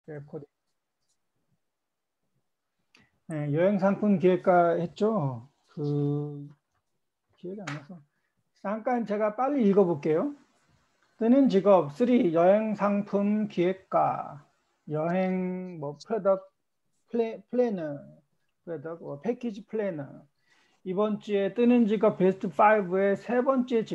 코딩. 네, 여행 상품 기획가 했죠. 기억이 안 나서. 잠깐 제가 빨리 읽어볼게요. 뜨는 직업 3 여행 상품 기획가 여행 프로덕트 플래너 프로덕트 패키지 플래너 이번 주에 뜨는 직업 베스트 5의 세 번째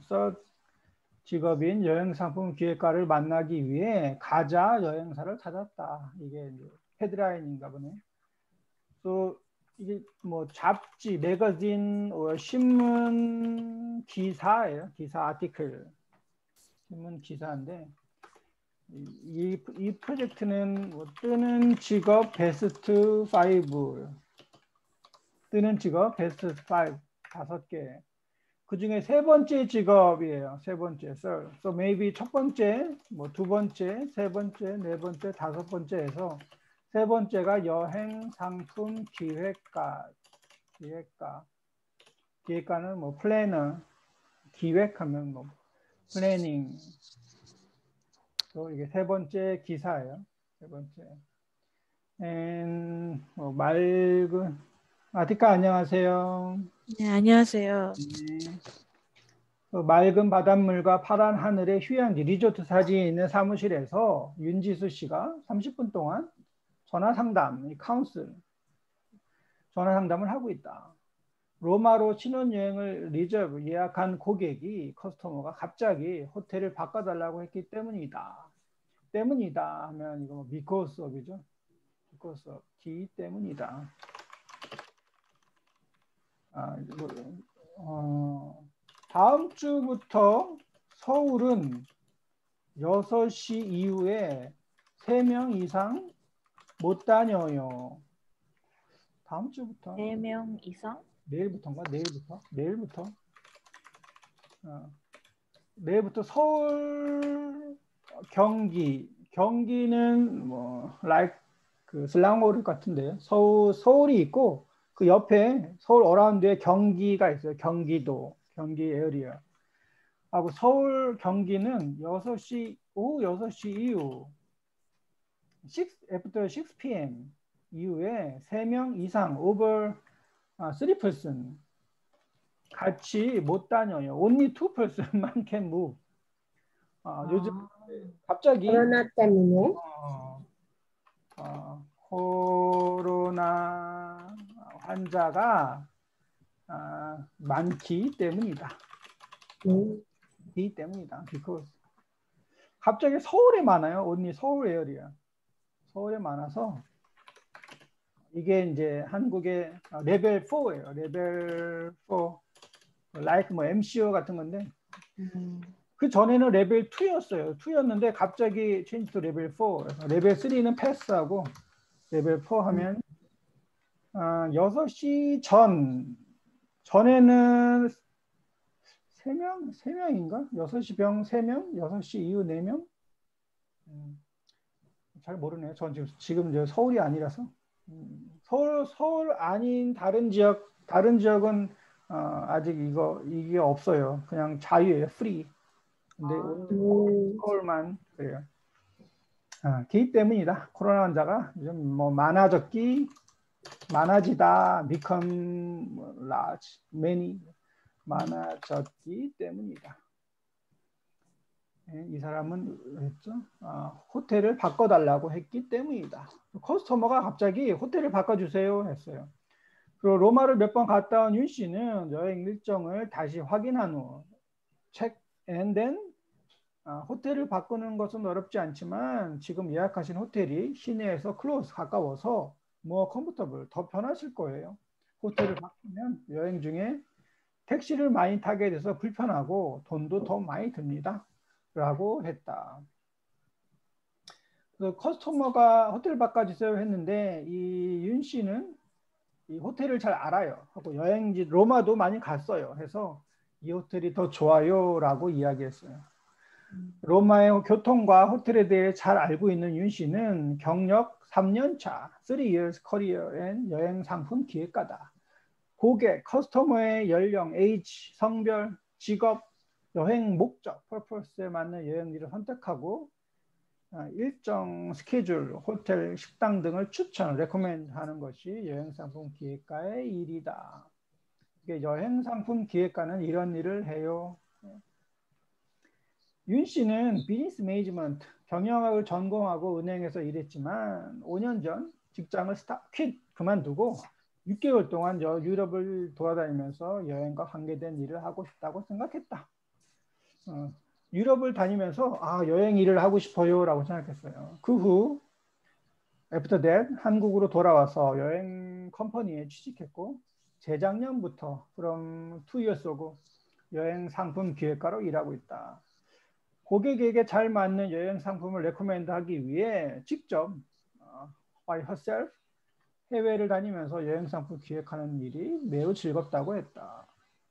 직업인 여행 상품 기획가를 만나기 위해 가자 여행사를 찾았다. 이게 헤드라인인가 보네. 또 이게 잡지, 매거진, 신문 기사예요. 기사 아티클. 신문 기사인데 이 프로젝트는 뜨는 직업 베스트 5 뜨는 직업 베스트 5 5개 그 중에 세 번째 직업이에요. 세 번째. So maybe 첫 번째, 두 번째, 세 번째, 네 번째, 다섯 번째에서 세 번째가 여행 상품 기획가는 플래너, 기획하면 플래닝. 또 이게 세 번째 기사예요. 세 번째. 맑은 아티카 안녕하세요. 네, 안녕하세요. 네. 맑은 바닷물과 파란 하늘의 휴양지 리조트 사진이 있는 사무실에서 윤지수 씨가 30분 동안 전화 상담을 하고 있다. 로마로 신혼여행을 예약한 고객이 커스터머가 갑자기 호텔을 바꿔달라고 했기 때문이다. 하면 이거 because of이죠. because of 때문이다. 다음 주부터 서울은 6시 이후에 3명 이상 못 다녀요. 다음 주부터 4명 이상? 내일부터 내일부터 서울 경기는 그 슬랑호르 같은데 서울이 있고 그 옆에 서울 어라운드에 경기가 있어요. 경기 에어리어 하고 서울 경기는 오후 6시 이후 after 6 p.m. 이후에 3명 이상 over 3person 같이 못 다녀요. Only 2person만 can move. 요즘 갑자기 코로나 때문에 코로나 환자가 많기 때문이다. because 갑자기 서울에 많아요. only 서울 에어리아. 서울에 많아서 이게 이제 한국의 레벨 4예요. 레벨 4 like MCO 같은 건데 그 전에는 레벨 2였어요. 2였는데 갑자기 change to 레벨 4. 그래서 레벨 3는 패스하고 레벨 4 하면 6시 전에는 3명인가? 6시 병 3명? 6시 이후 4명? 잘 모르네요. 전 지금 이제 서울이 아니라서. 서울 아닌 다른 지역은 아직 이게 없어요. 그냥 자유예요. 프리. 근데 서울만 그래요. 기 때문이다. 코로나 환자가 좀 많아지다, become large, many 많아졌기 때문이다. 이 사람은 했죠. 호텔을 바꿔달라고 했기 때문이다. 커스터머가 갑자기 호텔을 바꿔주세요 했어요. 그리고 로마를 몇 번 갔다 온 윤 씨는 여행 일정을 다시 확인한 후 check and then 호텔을 바꾸는 것은 어렵지 않지만 지금 예약하신 호텔이 시내에서 close 가까워서 more comfortable 더 편하실 거예요. 호텔을 바꾸면 여행 중에 택시를 많이 타게 돼서 불편하고 돈도 더 많이 듭니다. 라고 했다. 그래서 커스터머가 호텔 바꿔주세요 했는데 이 윤 씨는 이 호텔을 잘 알아요. 하고 여행지 로마도 많이 갔어요. 해서 이 호텔이 더 좋아요 라고 이야기했어요. 로마의 교통과 호텔에 대해 잘 알고 있는 윤 씨는 경력 3년차 3 years career and 여행 상품 기획가다. 고객, 커스터머의 연령, age, 성별, 직업, 여행 목적, purpose에 맞는 여행지를 선택하고 일정 스케줄, 호텔, 식당 등을 추천, 레코멘드 하는 것이 여행상품 기획가의 일이다. 여행상품 기획가는 이런 일을 해요. 윤 씨는 비즈니스 매니지먼트, 경영학을 전공하고 은행에서 일했지만 5년 전 직장을 그만두고 6개월 동안 유럽을 돌아다니면서 여행과 관계된 일을 하고 싶다고 생각했다. 유럽을 다니면서 여행 일을 하고 싶어요 라고 생각했어요. 그 후 After that 한국으로 돌아와서 여행 컴퍼니에 취직했고 재작년부터 from 2 years ago 여행 상품 기획가로 일하고 있다. 고객에게 잘 맞는 여행 상품을 레코멘드 하기 위해 직접 by herself 해외를 다니면서 여행 상품 기획하는 일이 매우 즐겁다고 했다.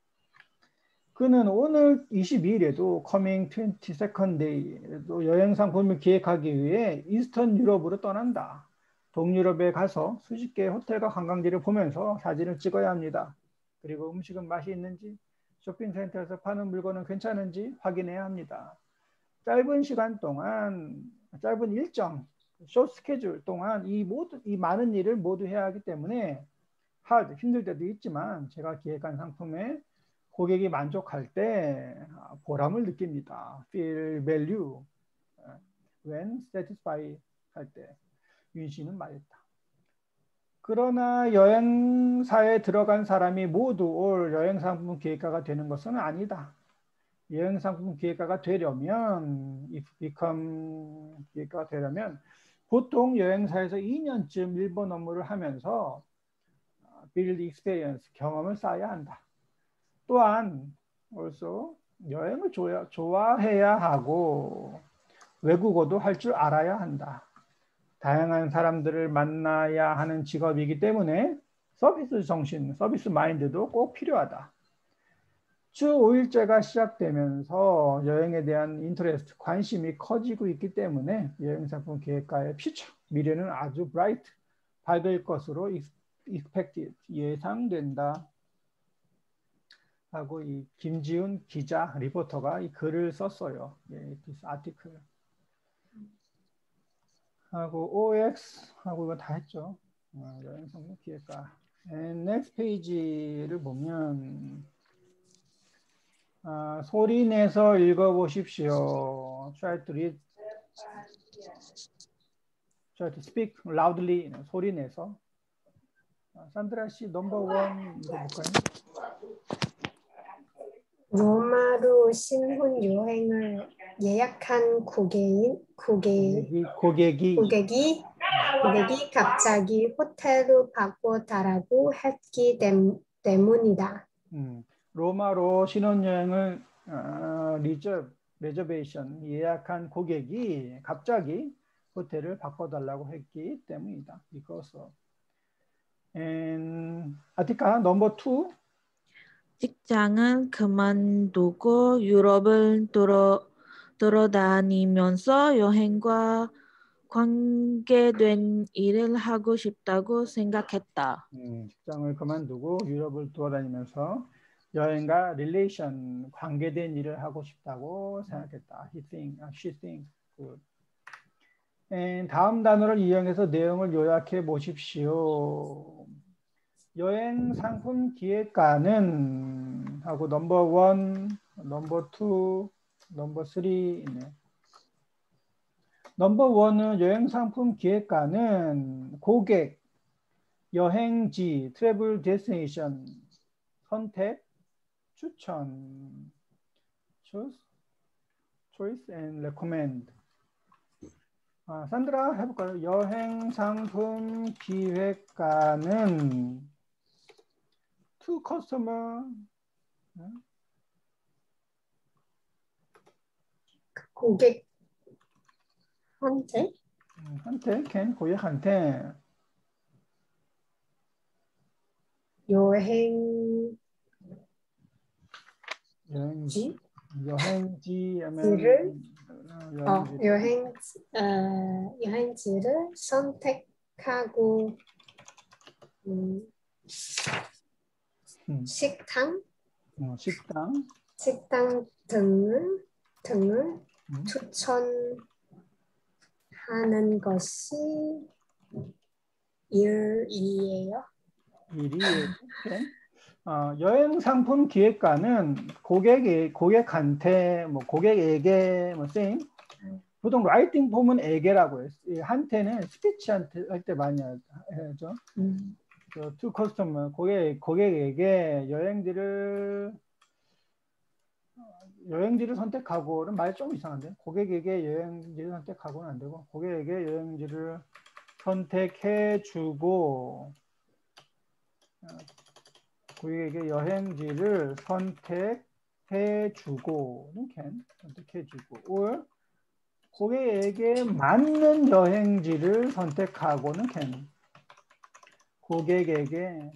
그는 오늘 22일에도 coming 22nd day에도 여행 상품을 기획하기 위해 이스턴 유럽으로 떠난다. 동유럽에 가서 수십 개의 호텔과 관광지를 보면서 사진을 찍어야 합니다. 그리고 음식은 맛이 있는지, 쇼핑센터에서 파는 물건은 괜찮은지 확인해야 합니다. 짧은 시간 동안, 짧은 일정, 숏 스케줄 동안 이 많은 일을 모두 해야 하기 때문에 힘들 때도 있지만 제가 기획한 상품에 고객이 만족할 때 보람을 느낍니다. Feel value when satisfied 할 때 윤 씨는 말했다. 그러나 여행사에 들어간 사람이 모두 올 여행상품 기획가가 되는 것은 아니다. 여행상품 기획가가 되려면 기획가가 되려면 보통 여행사에서 2년쯤 일본 업무를 하면서 build experience, 경험을 쌓아야 한다. 또한 also 여행을 좋아해야 하고 외국어도 할 줄 알아야 한다. 다양한 사람들을 만나야 하는 직업이기 때문에 서비스 정신, 서비스 마인드도 꼭 필요하다. 주 5일제가 시작되면서 여행에 대한 인터레스트, 관심이 커지고 있기 때문에 여행상품 기획가의 퓨처, 미래는 아주 브라이트, 밝을 것으로 expected, 예상된다. 하고 이 김지훈 기자, 리포터가 이 글을 썼어요. this article. 하고 OX 하고 이거 다 했죠. 여행상품 기획가. And next page를 보면 소리 내서 읽어보십시오. Try to read. Try to speak loudly. 소리 내서. 산드라 씨 넘버 원 읽어볼까요? 로마로 신혼 여행을 예약한 고객이 갑자기 호텔을 바꿔달라고 했기 때문이다. 로마로 신혼여행을 리저베이션 예약한 고객이 갑자기 호텔을 바꿔달라고 했기 때문이다. Because of. And 아티카 넘버 2. 직장은 그만두고 유럽을 돌아다니면서 여행과 관계된 일을 하고 싶다고 생각했다. 직장을 그만두고 유럽을 돌아다니면서 여행과 릴레이션, 관계된 일을 하고 싶다고 생각했다. She thinks. Good. 다음 단어를 이용해서 내용을 요약해 보십시오. 여행 상품 기획가는 하고 넘버 1, 넘버 2, 넘버 3네. 넘버 1은 여행 상품 기획가는 고객, 여행지, 트래블 데스티네이션, 선택, 추천, choice and recommend. 산드라 해볼까요? 여행 상품 기획가는 to customer 고객한테 고객한테 여행지를 선택하고 식당 등을 하는 것이 일이에요. 일이에요. 여행 상품 기획가는 고객한테 뭐 고객에게 뭐 same 보통 라이팅 폼은 에게라고 해요. 이 한테는 스피치한테 할 때 많이 하죠. to customer 고객에게 여행지를 선택하고는 말이 좀 이상한데 고객에게 여행지를 선택하고는 안 되고 고객에게 여행지를 선택해주고 고객에게 여행지를 선택해주고는 선택해주고 or 고객에게 맞는 여행지를 선택하고는 고객에게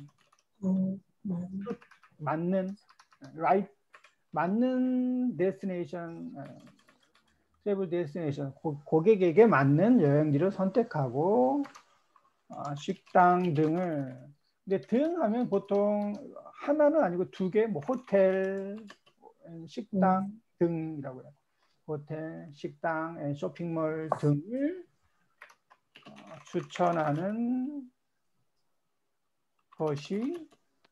맞는 right 맞는 destination travel destination 고객에게 맞는 여행지를 선택하고 식당 등을 근데 등 하면 보통 하나는 아니고 두 개 뭐 호텔 식당 등이라고 해요. 호텔, 식당, 쇼핑몰 등을 추천하는 것이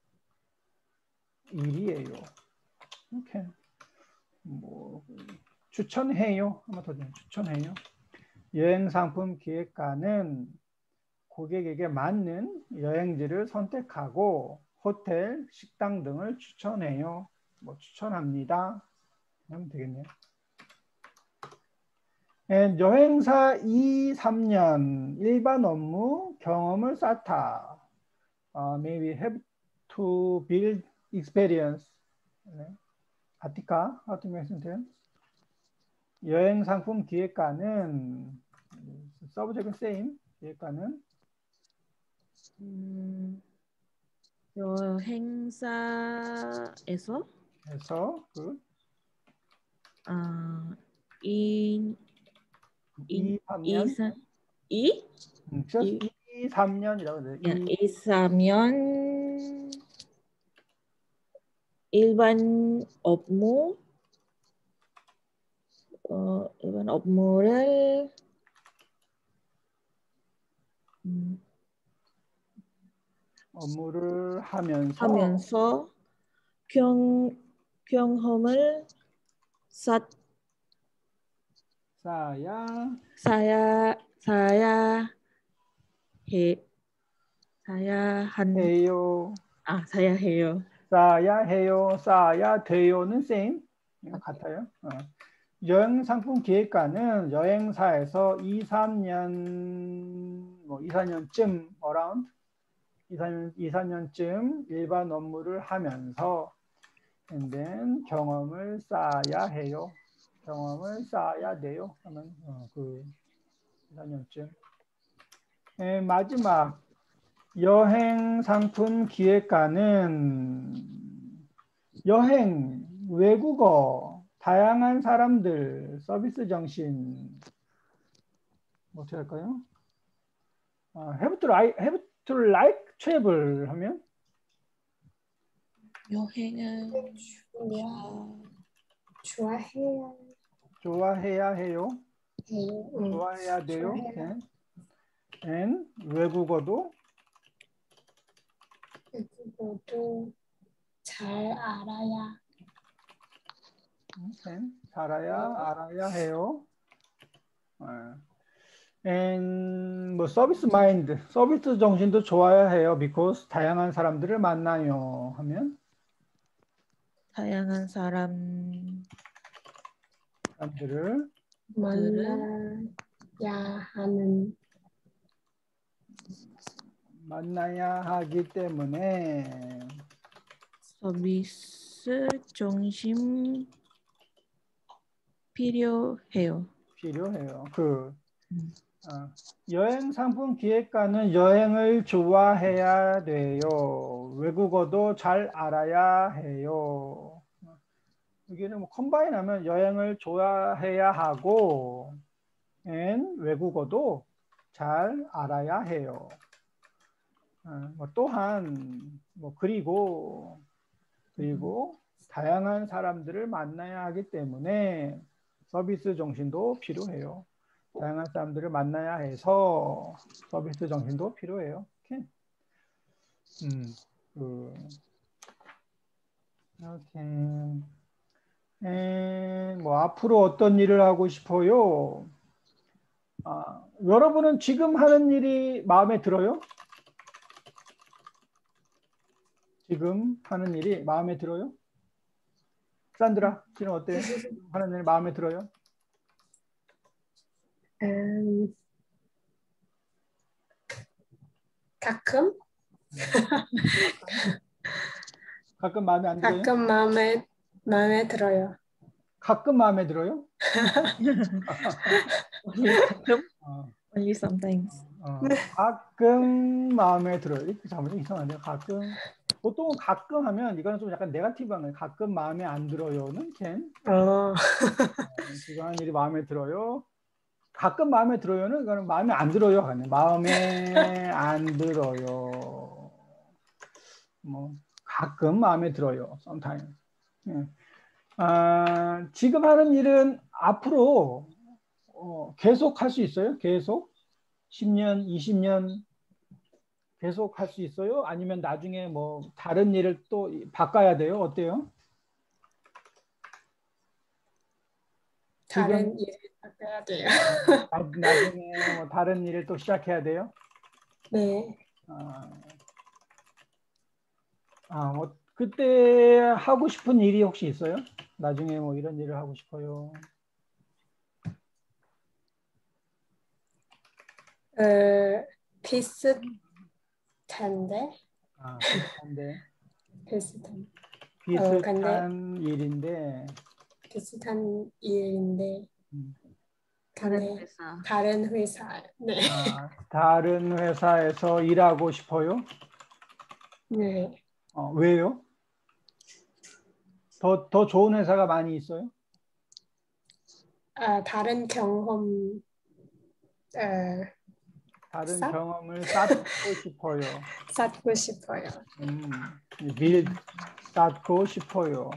일이에요. 이렇게 뭐 추천해요. 한번 더 추천해요. 여행 상품 기획가는 고객에게 맞는 여행지를 선택하고 호텔, 식당 등을 추천해요. 뭐 추천합니다. 하면 되겠네요. 여행사 2, 3년 일반 업무 경험을 쌓다. Maybe have to build experience. 아티카, how to make sense? 여행 상품 기획가는 subject same 기획가는 여행사에서 이 2, 3년 이 3년이라고 해요. 2, 3년 일반 업무를 업무를 하면서 경험을 쌓아야 쌓아야 돼요는 same 같아요. 여행 상품 기획가는 여행사에서 2, 3년 뭐 2, 4년쯤 around 2, 4년쯤 일반 업무를 하면서 and then 경험을 쌓아야 해요. 경험을 쌓아야 돼요. 하면 그 2, 4년쯤. 마지막 여행 상품 기획가는 여행, 외국어, 다양한 사람들, 서비스 정신 어떻게 할까요? have to like travel 하면 여행을 좋아해야 해요. 해요. 좋아해야 돼요. 좋아해요. and 외국어도 그것도 잘 알아야. 알아야 해요. and 뭐 서비스 마인드, 서비스 정신도 좋아야 해요. because 다양한 사람들을 만나요. 하면 다양한 사람들을 만나야 하기 때문에 서비스 중심 필요해요. 여행 상품 기획가는 여행을 좋아해야 돼요. 외국어도 잘 알아야 해요. 여기는 뭐 컴바인하면 여행을 좋아해야 하고 and 외국어도 잘 알아야 해요. 뭐 또한 뭐 그리고 다양한 사람들을 만나야 하기 때문에 서비스 정신도 필요해요. 다양한 사람들을 만나야 해서 서비스 정신도 필요해요. 오케이. 오케이. 뭐 앞으로 어떤 일을 하고 싶어요? 여러분은 지금 하는 일이 마음에 들어요? 지금 하는 일이 마음에 들어요? 산드라, 지금 어때요? 하는 일 마음에 들어요? 가끔 가끔 마음에 안 들어요? 가끔 마음에 들어요. 가끔 마음에 들어요? Only 가끔? 어, Only sometimes. 가끔 마음에 들어요. 이렇게 잘못 이상한데요. 가끔. 보통은 가끔 하면 이거는 좀 약간 네거티브한 거예요. 가끔 마음에 안 들어요는 can. 지금 하는 일이 마음에 들어요. 가끔 마음에 들어요는 이거는 마음에 안 들어요. 마음에 안 들어요. 뭐 가끔 마음에 들어요. sometimes. 예. 지금 하는 일은 앞으로 계속 할 수 있어요? 계속? 10년, 20년 계속 할 수 있어요? 아니면 나중에 뭐 다른 일을 또 바꿔야 돼요? 어때요? 다른 일을 바꿔야 돼요. 나중에 뭐 다른 일을 또 시작해야 돼요? 네. 뭐 그때 하고 싶은 일이 혹시 있어요? 나중에 뭐 이런 일을 하고 싶어요. 비슷한데 비슷한데. 비슷한 비슷한 일인데. 비슷한 일인데 다른 근데 회사. 다른 회사. 네. 다른 회사에서 일하고 싶어요? 네. 왜요? 더 좋은 회사가 많이 있어요? 다른 경험 다른 쌓? 경험을 쌓고 싶어요. 쌓고 싶어요. 쌓고 싶어요.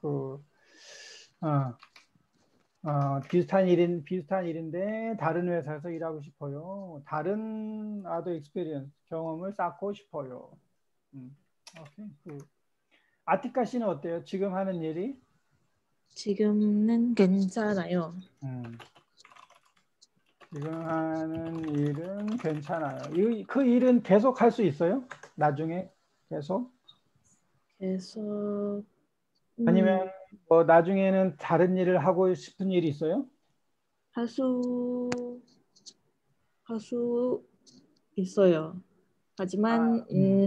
비슷한 일인데 다른 회사에서 일하고 싶어요. 다른 other experience 경험을 쌓고 싶어요. 오케이. 아티카 씨는 어때요? 지금 하는 일이? 지금은 괜찮아요. 지금 하는 일은 괜찮아요. 그 일은 계속 할 수 있어요? 나중에 계속? 계속 아니면 뭐 나중에는 다른 일을 하고 싶은 일이 있어요? 할수 있어요. 하지만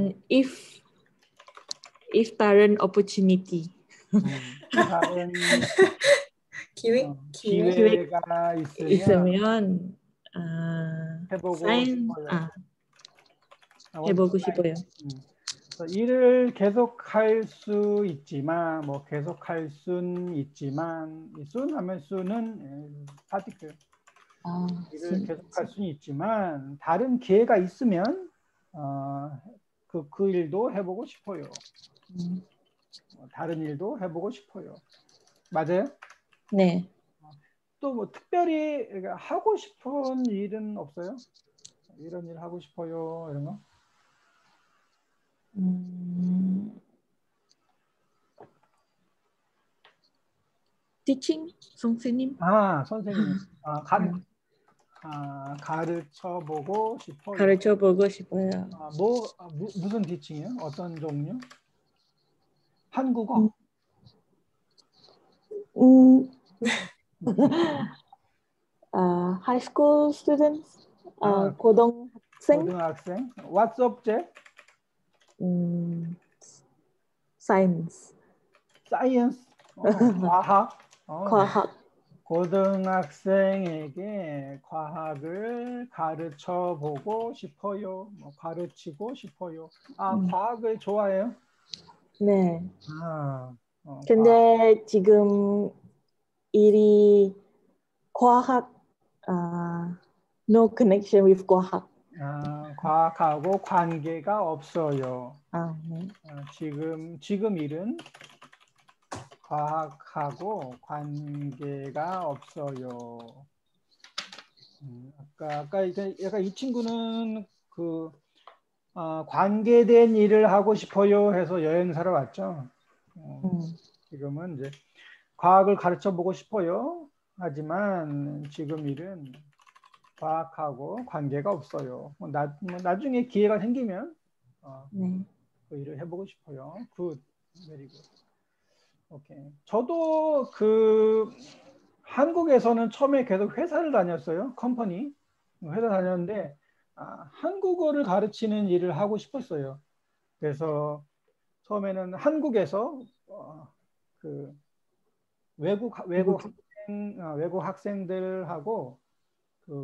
if 다른 opportunity 다른 기회? 기회가 있으면 있으면 해보고 사인 싶어요. 해보고 싶어요. 일을 계속할 수 있지만 뭐 계속할 순 있지만 순 하면 순은 파티클 일을 계속할 수는 있지만 다른 기회가 있으면 그 일도 해보고 싶어요. 다른 일도 해보고 싶어요. 맞아요? 네. 또 뭐 특별히 하고 싶은 일은 없어요? 이런 일 하고 싶어요 이런 거? teaching 선생님. 선생님. 가르쳐 보고 싶어요. 가르쳐 보고 싶어요. 무슨 티칭이요? 어떤 종류? 한국어? high school students. 고등학생. 고등학생? What subject? science. Science? 과학? 과학. 고등학생에게 과학을 가르쳐 보고 싶어요. 가르치고 싶어요. 과학을 좋아해요? 네. 근데 지금 일이 과학, no connection with 과학. 과학하고 관계가 없어요. 네. 지금 일은 과학하고 관계가 없어요. 아까 약간 이 친구는 그 관계된 일을 하고 싶어요 해서 여행사로 왔죠. 지금은 이제 과학을 가르쳐 보고 싶어요. 하지만 지금 일은 과학하고 관계가 없어요. 뭐 나중에 기회가 생기면 네. 그 일을 해보고 싶어요. 굿, very good. 오케이. 저도 그 한국에서는 처음에 계속 회사를 다녔어요. 컴퍼니 회사 다녔는데 한국어를 가르치는 일을 하고 싶었어요. 그래서 처음에는 한국에서 그 외국 학생들하고 그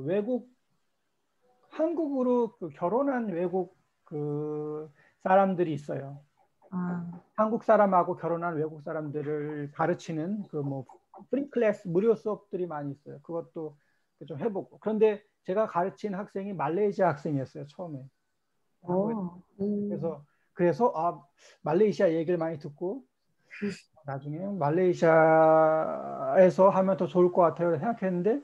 한국으로 그 결혼한 외국 그 사람들이 있어요. 한국 사람하고 결혼한 외국 사람들을 가르치는 그 뭐 프리 클래스 무료 수업들이 많이 있어요. 그것도 좀 해보고. 그런데 제가 가르친 학생이 말레이시아 학생이었어요. 처음에. 그래서 말레이시아 얘기를 많이 듣고 나중에 말레이시아에서 하면 더 좋을 것 같아요 생각했는데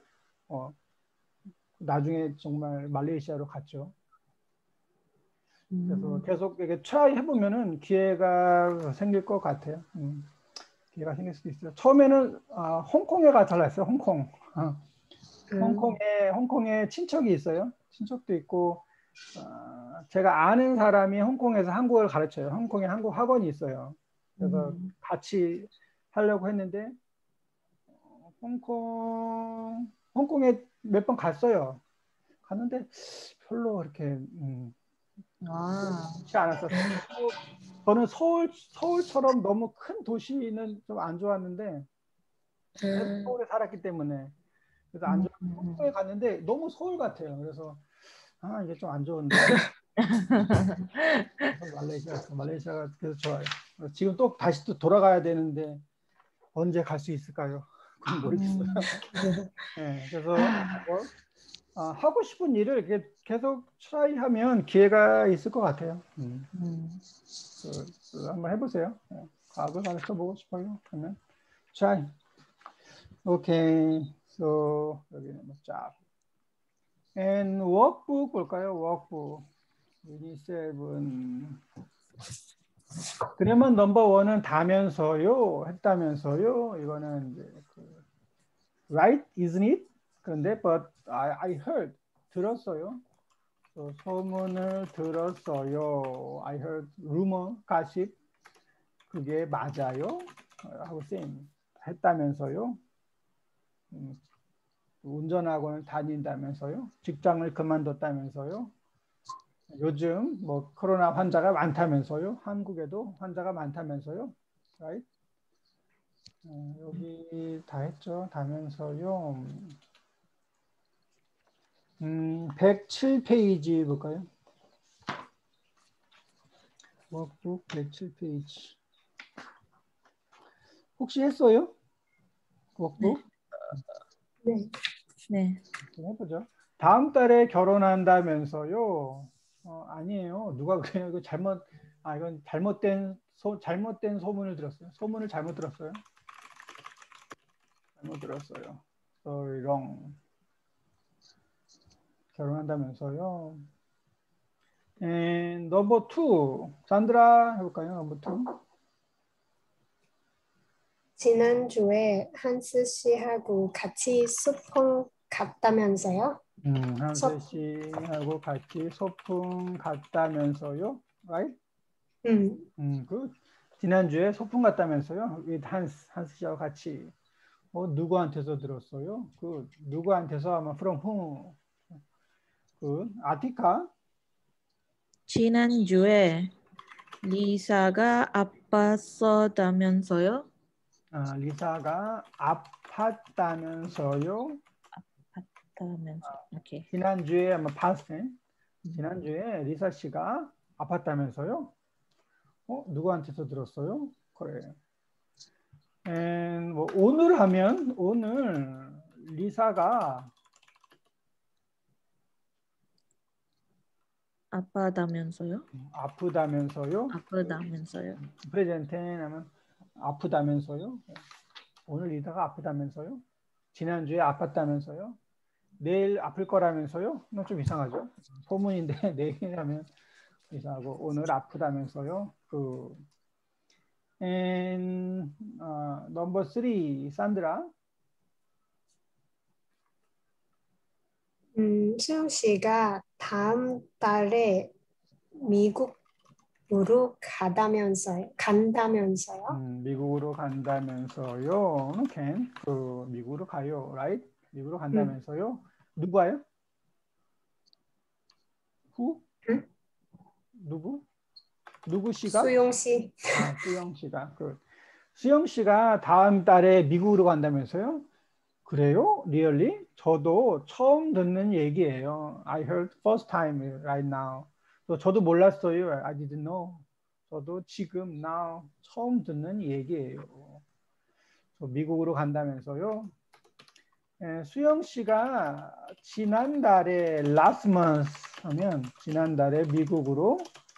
나중에 정말 말레이시아로 갔죠. 그래서 계속 이렇게 트라이 해보면은 기회가 생길 것 같아요. 기회가 생길 수도 있어요. 처음에는 홍콩에 가달라 했어요. 홍콩. 홍콩에 친척이 있어요. 친척도 있고 제가 아는 사람이 홍콩에서 한국어를 가르쳐요. 홍콩에 한국 학원이 있어요. 그래서 같이 하려고 했는데 홍콩에 몇 번 갔어요. 갔는데 별로 이렇게 좋지 않았어요. 저는 서울처럼 너무 큰 도시는 좀 안 좋았는데 서울에 살았기 때문에 그래서 안 좋았는데 홍콩에 갔는데 너무 서울 같아요. 그래서 이게 좀 안 좋은데 말레이시아가 그래서 좋아요. 지금 또 다시 또 돌아가야 되는데 언제 갈 수 있을까요? 그건 모르겠어요. 네, 그래서 하고 싶은 일을 이렇게 계속 트라이하면 기회가 있을 것 같아요. 한번 해보세요. 과학을 가르쳐 보고 싶어요. 그러면 try. 오케이. So 여기는 뭐 job. And workbook 볼까요? workbook. 유닛 7. 그러면 넘버 원은 다면서요. 했다면서요. 이거는 이제 right, isn't it? 그런데 but I heard. 들었어요. 소문을 들었어요. I heard rumor, gossip. 그게 맞아요? 하고 쌤 했다면서요? 운전학원을 다닌다면서요? 직장을 그만뒀다면서요? 요즘 뭐 코로나 환자가 많다면서요? 한국에도 환자가 많다면서요? Right? 여기 다 했죠. 다면서요. 107페이지 볼까요? 워크북 107페이지. 혹시 했어요? 워크북? 네. 해보죠. 다음 달에 결혼한다면서요? 아니에요. 누가 그래요? 이거 이건 잘못된 소문을 들었어요. 소문을 잘못 들었어요. 잘못 들었어요. Sorry, wrong. 결혼한다면서요? And number 2. 산드라 해볼까요? number 2. 지난주에 한스 씨하고 같이 소풍 갔다면서요? 한스 씨하고 같이 소풍 갔다면서요? Right? 그 지난주에 소풍 갔다면서요? with 한스 씨하고 같이. 누구한테서 들었어요? 그 누구한테서 아마 from whom? 그 아티카. 지난주에 리사가 아팠었다면서요? 리사가 아팠다면서요? 오케이. 지난주에 아마 past tense. 지난주에 리사 씨가 아팠다면서요? 누구한테서 들었어요? 그래. 뭐 오늘 하면 오늘 리사가 아프다면서요? 아프다면서요? 아프다면서요? 프레젠트 하면 아프다면서요? 오늘 리사가 아프다면서요? 지난주에 아팠다면서요? 내일 아플 거라면서요? 너 좀 이상하죠? 소문인데 내일이라면 이상하고 오늘 아프다면서요? And number 3, 산드라. 수영 씨가 다음 달에 미국으로 간다면서요? 미국으로 간다면서요? can 미국으로 가요, right? 미국으로 간다면서요? 누구 와요? Who? 응? 누구 씨가? 수용 씨. 수영 씨가. 수영 씨가 다음 달에 미국으로 간다면서요? 그래요? Really? 저도 처음 듣는 얘기예요. I heard first time right now. 저도 몰랐어요. I didn't know. 저도 지금 now 처음 듣는 얘기예요. 미국으로 간다면서요? 수영 씨가 지난달에 last month 하면 지난달에 미국으로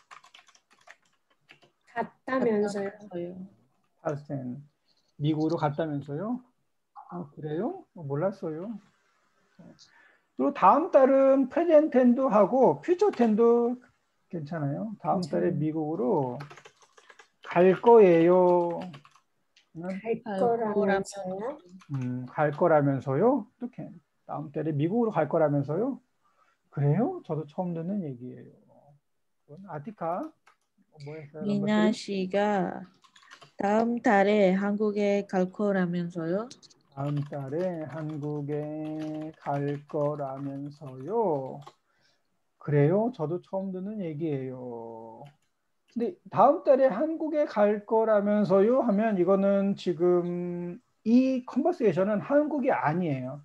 갔다면서요? past tense. 미국으로 갔다면서요? 그래요? 몰랐어요. 그리고 다음 달은 present tense도 하고 future tense도 괜찮아요. 다음 달에 미국으로 갈 거예요. 갈 거라면서요? 갈 거라면서요? 어떻게? 다음 달에 미국으로 갈 거라면서요? 그래요? 저도 처음 듣는 얘기예요. 아티카 뭐 했어요? 미나 씨가 다음 달에 한국에 갈 거라면서요? 다음 달에 한국에 갈 거라면서요? 그래요? 저도 처음 듣는 얘기예요. 근데 다음 달에 한국에 갈 거라면서요? 하면 이거는 지금 이 컨버세이션은 한국이 아니에요.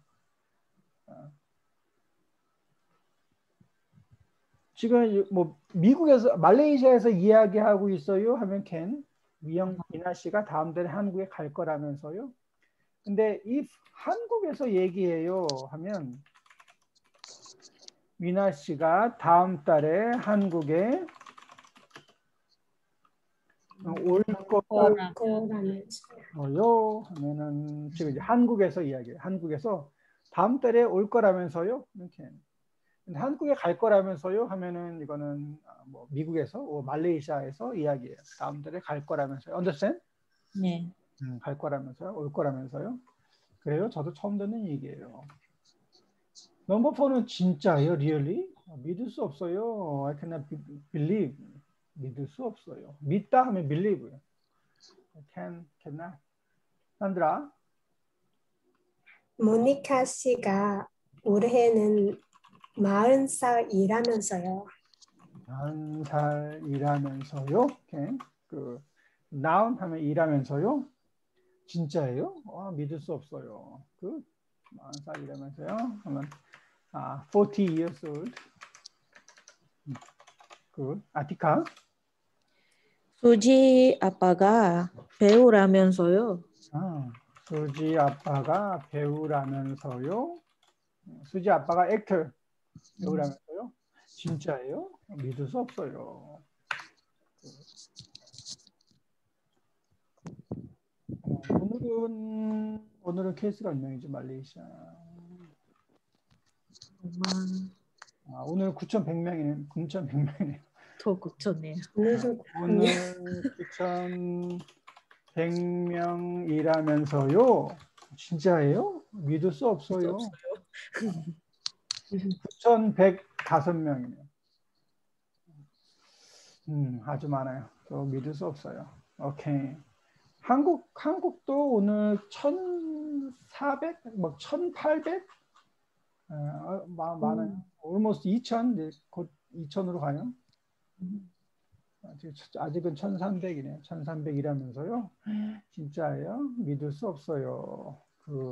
지금 뭐 미국에서 말레이시아에서 이야기하고 있어요 하면 미나 씨가 다음 달에 한국에 갈 거라면서요. 근데 이 한국에서 얘기해요 하면 미나 씨가 다음 달에 한국에 올 거라면서요 하면은 지금 이제 한국에서 이야기해요. 한국에서 다음 달에 올 거라면서요. 이렇게. 근데 한국에 갈 거라면서요 하면은 이거는 뭐 미국에서 말레이시아에서 이야기해요. 다음 달에 갈 거라면서요. Understand? 네. 갈 거라면서요. 올 거라면서요. 그래요? 저도 처음 듣는 얘기예요. 넘버 4는 진짜예요? Really? 믿을 수 없어요. I cannot believe. 믿을 수 없어요. 믿다 하면 believe요. cannot. 산드라. 모니카 씨가 올해는 40살이라면서요. 40살이라면서요. noun 하면 일하면서요. 진짜예요? 믿을 수 없어요. 40살이라면서요. 하면 40 years old. 아티카. 수지 아빠가 배우라면서요? 수지 아빠가 배우라면서요. 수지 아빠가 액터 배우라면서요. 진짜예요? 믿을 수 없어요. 오늘은 케이스가 몇 명이죠? 말레이시아. 오늘 9,100명이네요. 9,100명이네요. 더 고쳤네요. 오늘 9,100명이라면서요. 진짜예요? 믿을 수 없어요. 9,105명이네요. 아주 많아요. 또 믿을 수 없어요. 오케이. 한국도 오늘 1,400, 뭐 1,800? 많아요. almost 2,000, 곧 2,000으로 가요. 아직은 1,300이네요. 1,300이라면서요. 진짜예요? 믿을 수 없어요.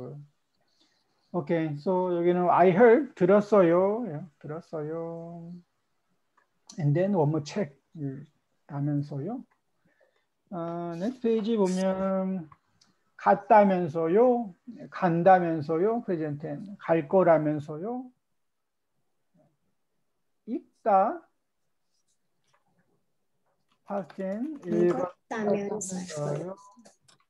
오케이. So 여기는 I heard 들었어요. 들었어요. And then one more check 하면서요. 넥스트 페이지 보면 갔다면서요, 간다면서요, 프레젠트 갈 거라면서요, 읽다, 파스텐 읽었다면서요.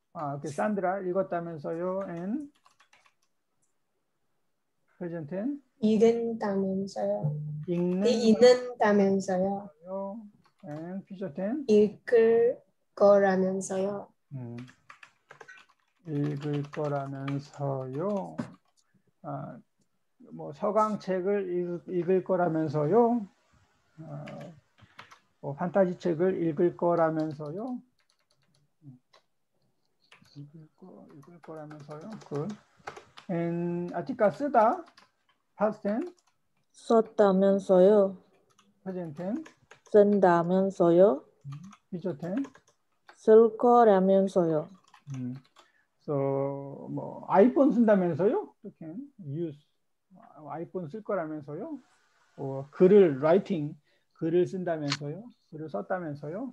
산드라 읽었다면서요, and 프레젠트 읽는다면서요. 읽는 읽는다면서요. 거요. and future tense. 읽을 거라면서요. 읽을 거라면서요. 아, 뭐 서강책을 읽을 거라면서요. 뭐 판타지 책을 읽을 거라면서요. 읽을 거라면서요. 그 아티카 쓰다 past tense, 썼다면서요. present tense, 쓴다면서요. future tense. 쓸 거라면서요. So 뭐 아이폰 쓴다면서요? 이렇게 use 아이폰 쓸 거라면서요? 글을 writing 글을 쓴다면서요? 글을 썼다면서요?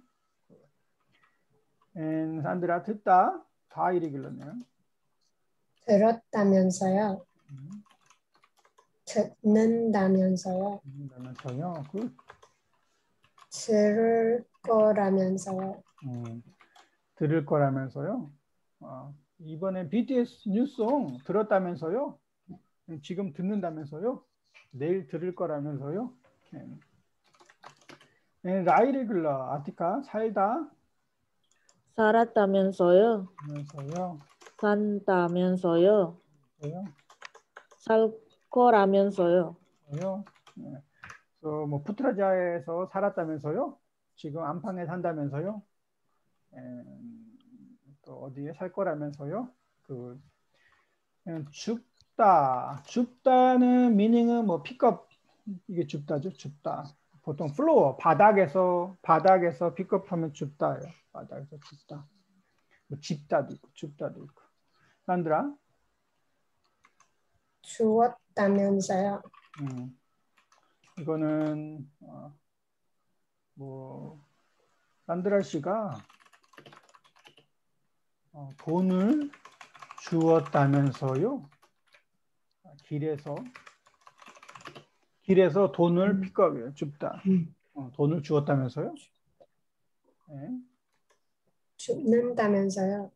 and 산드라 듣다 다 irregular네요. 들었다면서요. 듣는다면서요. 듣는다면서요. 그 들을 거라면서요. 들을 거라면서요. 이번에 BTS 뉴송 들었다면서요. 지금 듣는다면서요. 내일 들을 거라면서요. 라이레귤러 아티카 살다 살았다면서요. 면서요. 산다면서요. 살 거라면서요. 네. 뭐 푸트라자에서 살았다면서요. 지금 안방에 산다면서요. 또 어디에 살 거라면서요. 그 줍다는 미닝은 뭐 픽업 이게 줍다죠. 줍다. 보통 플로어 바닥에서 픽업하면 줍다예요. 바닥에서 줍다. 뭐 집다도 있고 줍다도 있고. 산드라 주었다면서요. 이거는 뭐 산드라 씨가 돈을 주었다면서요. 길에서 돈을 픽업해요. 줍다. 돈을 주었다면서요. 네. 줍는다면서요.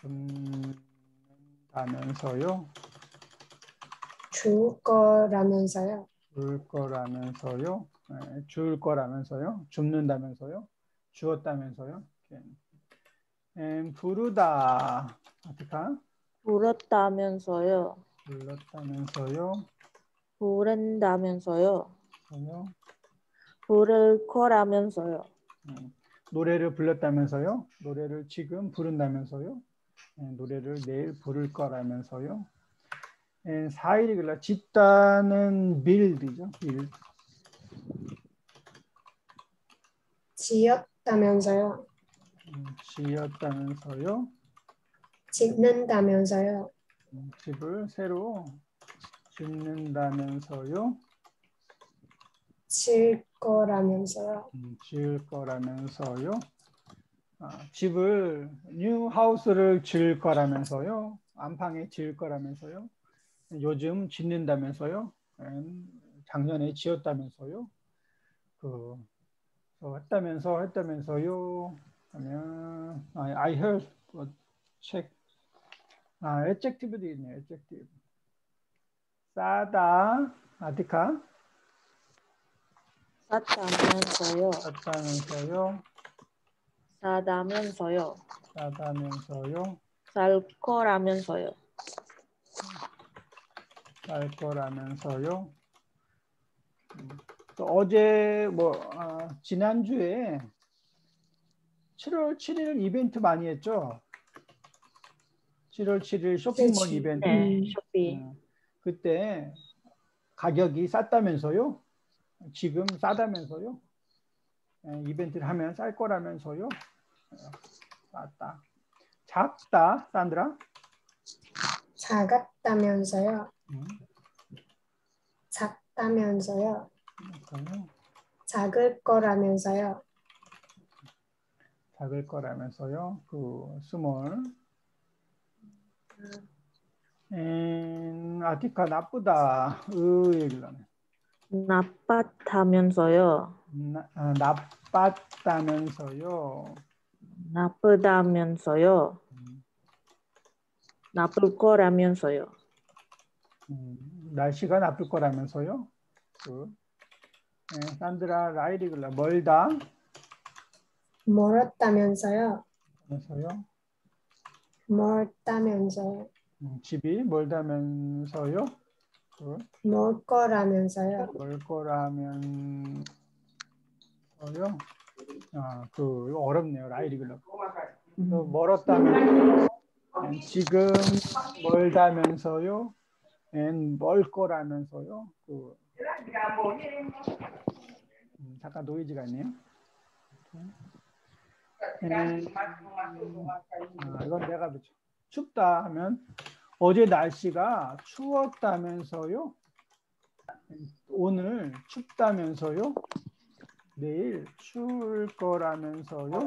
줍는다면서요. 줄 거라면서요. 줄 거라면서요. 네. 줄 거라면서요. 줍는다면서요. 주었다면서요. 부르다. 아티카. 불었다면서요. 불렀다면서요. 부른다면서요. 저요. 부를 거라면서요. 노래를 불렀다면서요. 노래를 지금 부른다면서요. 노래를 내일 부를 거라면서요. 사일이 글라 짓다는 빌드죠. 빌드. 지었다면서요. 지었다면서요. 짓는다면서요. 집을 새로 짓는다면서요. 질 거라면서요. 지을 거라면서요. 집을 뉴 하우스를 지을 거라면서요. 안방에 지을 거라면서요. 요즘 짓는다면서요. 작년에 지었다면서요. 했다면서요. 하면 I heard check. adjective도 있네요. adjective. 싸다 아티카 쌌다면서요. 쌌다면서요. 싸다면서요. 싸다면서요. 살 거라면서요. 쌀 거라면서요. 또 어제 지난주에 7월 7일 이벤트 많이 했죠. 7월 7일 쇼핑몰 그치. 이벤트. 네, 쇼핑. 그때 가격이 쌌다면서요. 지금 싸다면서요. 이벤트를 하면 쌀 거라면서요. 쌌다. 작다, 산드라. 작았다면서요. 작다면서요. 작을 거라면서요. 작을 거라면서요. 스몰. 아티카 나쁘다. 얘기를 나빴다면서요. 나빴다면서요. 나쁘다면서요. 나쁠 거라면서요. 날씨가 나쁠 거라면서요. 산드라 라이리글라 멀다. 멀었다면서요. 면서요. 멀다면서요. 집이 멀다면서요. 멀 거라면서요. 멀 거라면서요. 이거 어렵네요. 라이리글라. 또 멀었다면 지금 멀다면서요. 멀 거라면서요. 잠깐 노이즈가 있네요. 이건 내가 붙여. 춥다 하면 어제 날씨가 추웠다면서요. 오늘 춥다면서요. 내일 추울 거라면서요.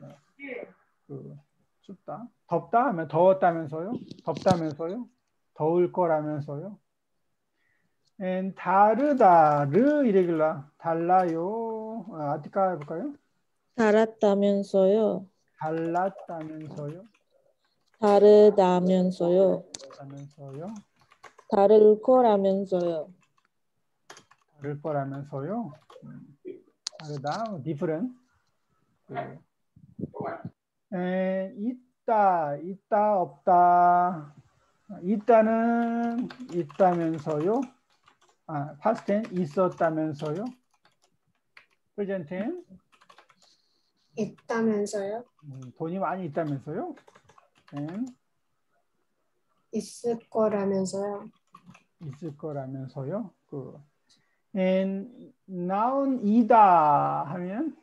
춥다. 덥다 하면 더웠다면서요. 덥다면서요. 더울 거라면서요. 다르다. 르 이레귤라. 달라요. 아티카 해볼까요? 달았다면서요. 달랐다면서요. 다르다면서요. 다면서요. 다를 거라면서요. 다를 거라면서요. 다르다. different. 있다 없다. 있다는 있다면서요. past tense 있었다면서요. present tense 있다면서요. 돈이 많이 있다면서요. 있을 거라면서요. 있을 거라면서요. noun이다 하면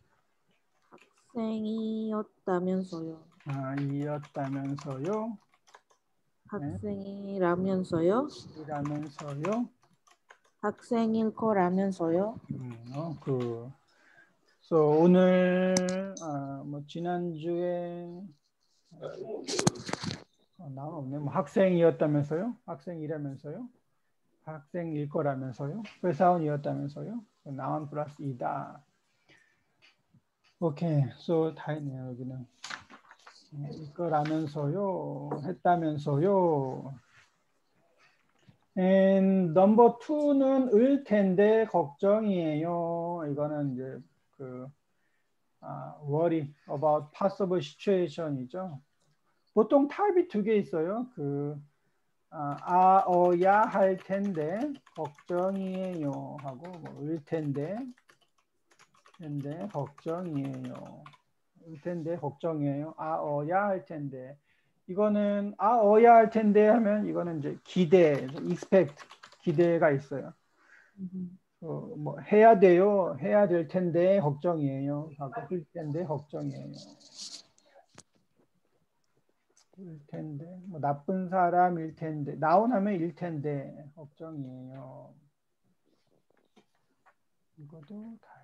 학생이었다면서요. 이었다면서요. 학생이라면서요. 이라면서요. 학생일 거라면서요. so 오늘 지난주에 나온 없네. 학생이었다면서요. 학생이라면서요. 학생일 거라면서요. 회사원이었다면서요. 나온 플러스 이다. 오케이. so 다 했네요. 여기는. 이거라면서요. 했다면서요. And number 2는 을 텐데 걱정이에요. 이거는 이제 worry about possible situation이죠. 보통 타입이 2개 있어요. 어야 할 텐데 걱정이에요 하고 을 텐데 걱정이에요. 을 텐데 걱정이에요. 어야 할 텐데. 이거는 어야 할 텐데 하면 이거는 이제 기대, expect 기대가 있어요. 해야 돼요. 해야 될 텐데 걱정이에요. 하고 할 텐데 걱정이에요. 일 텐데 나쁜 사람일 텐데 나온하면 일 텐데 걱정이에요. 이것도 다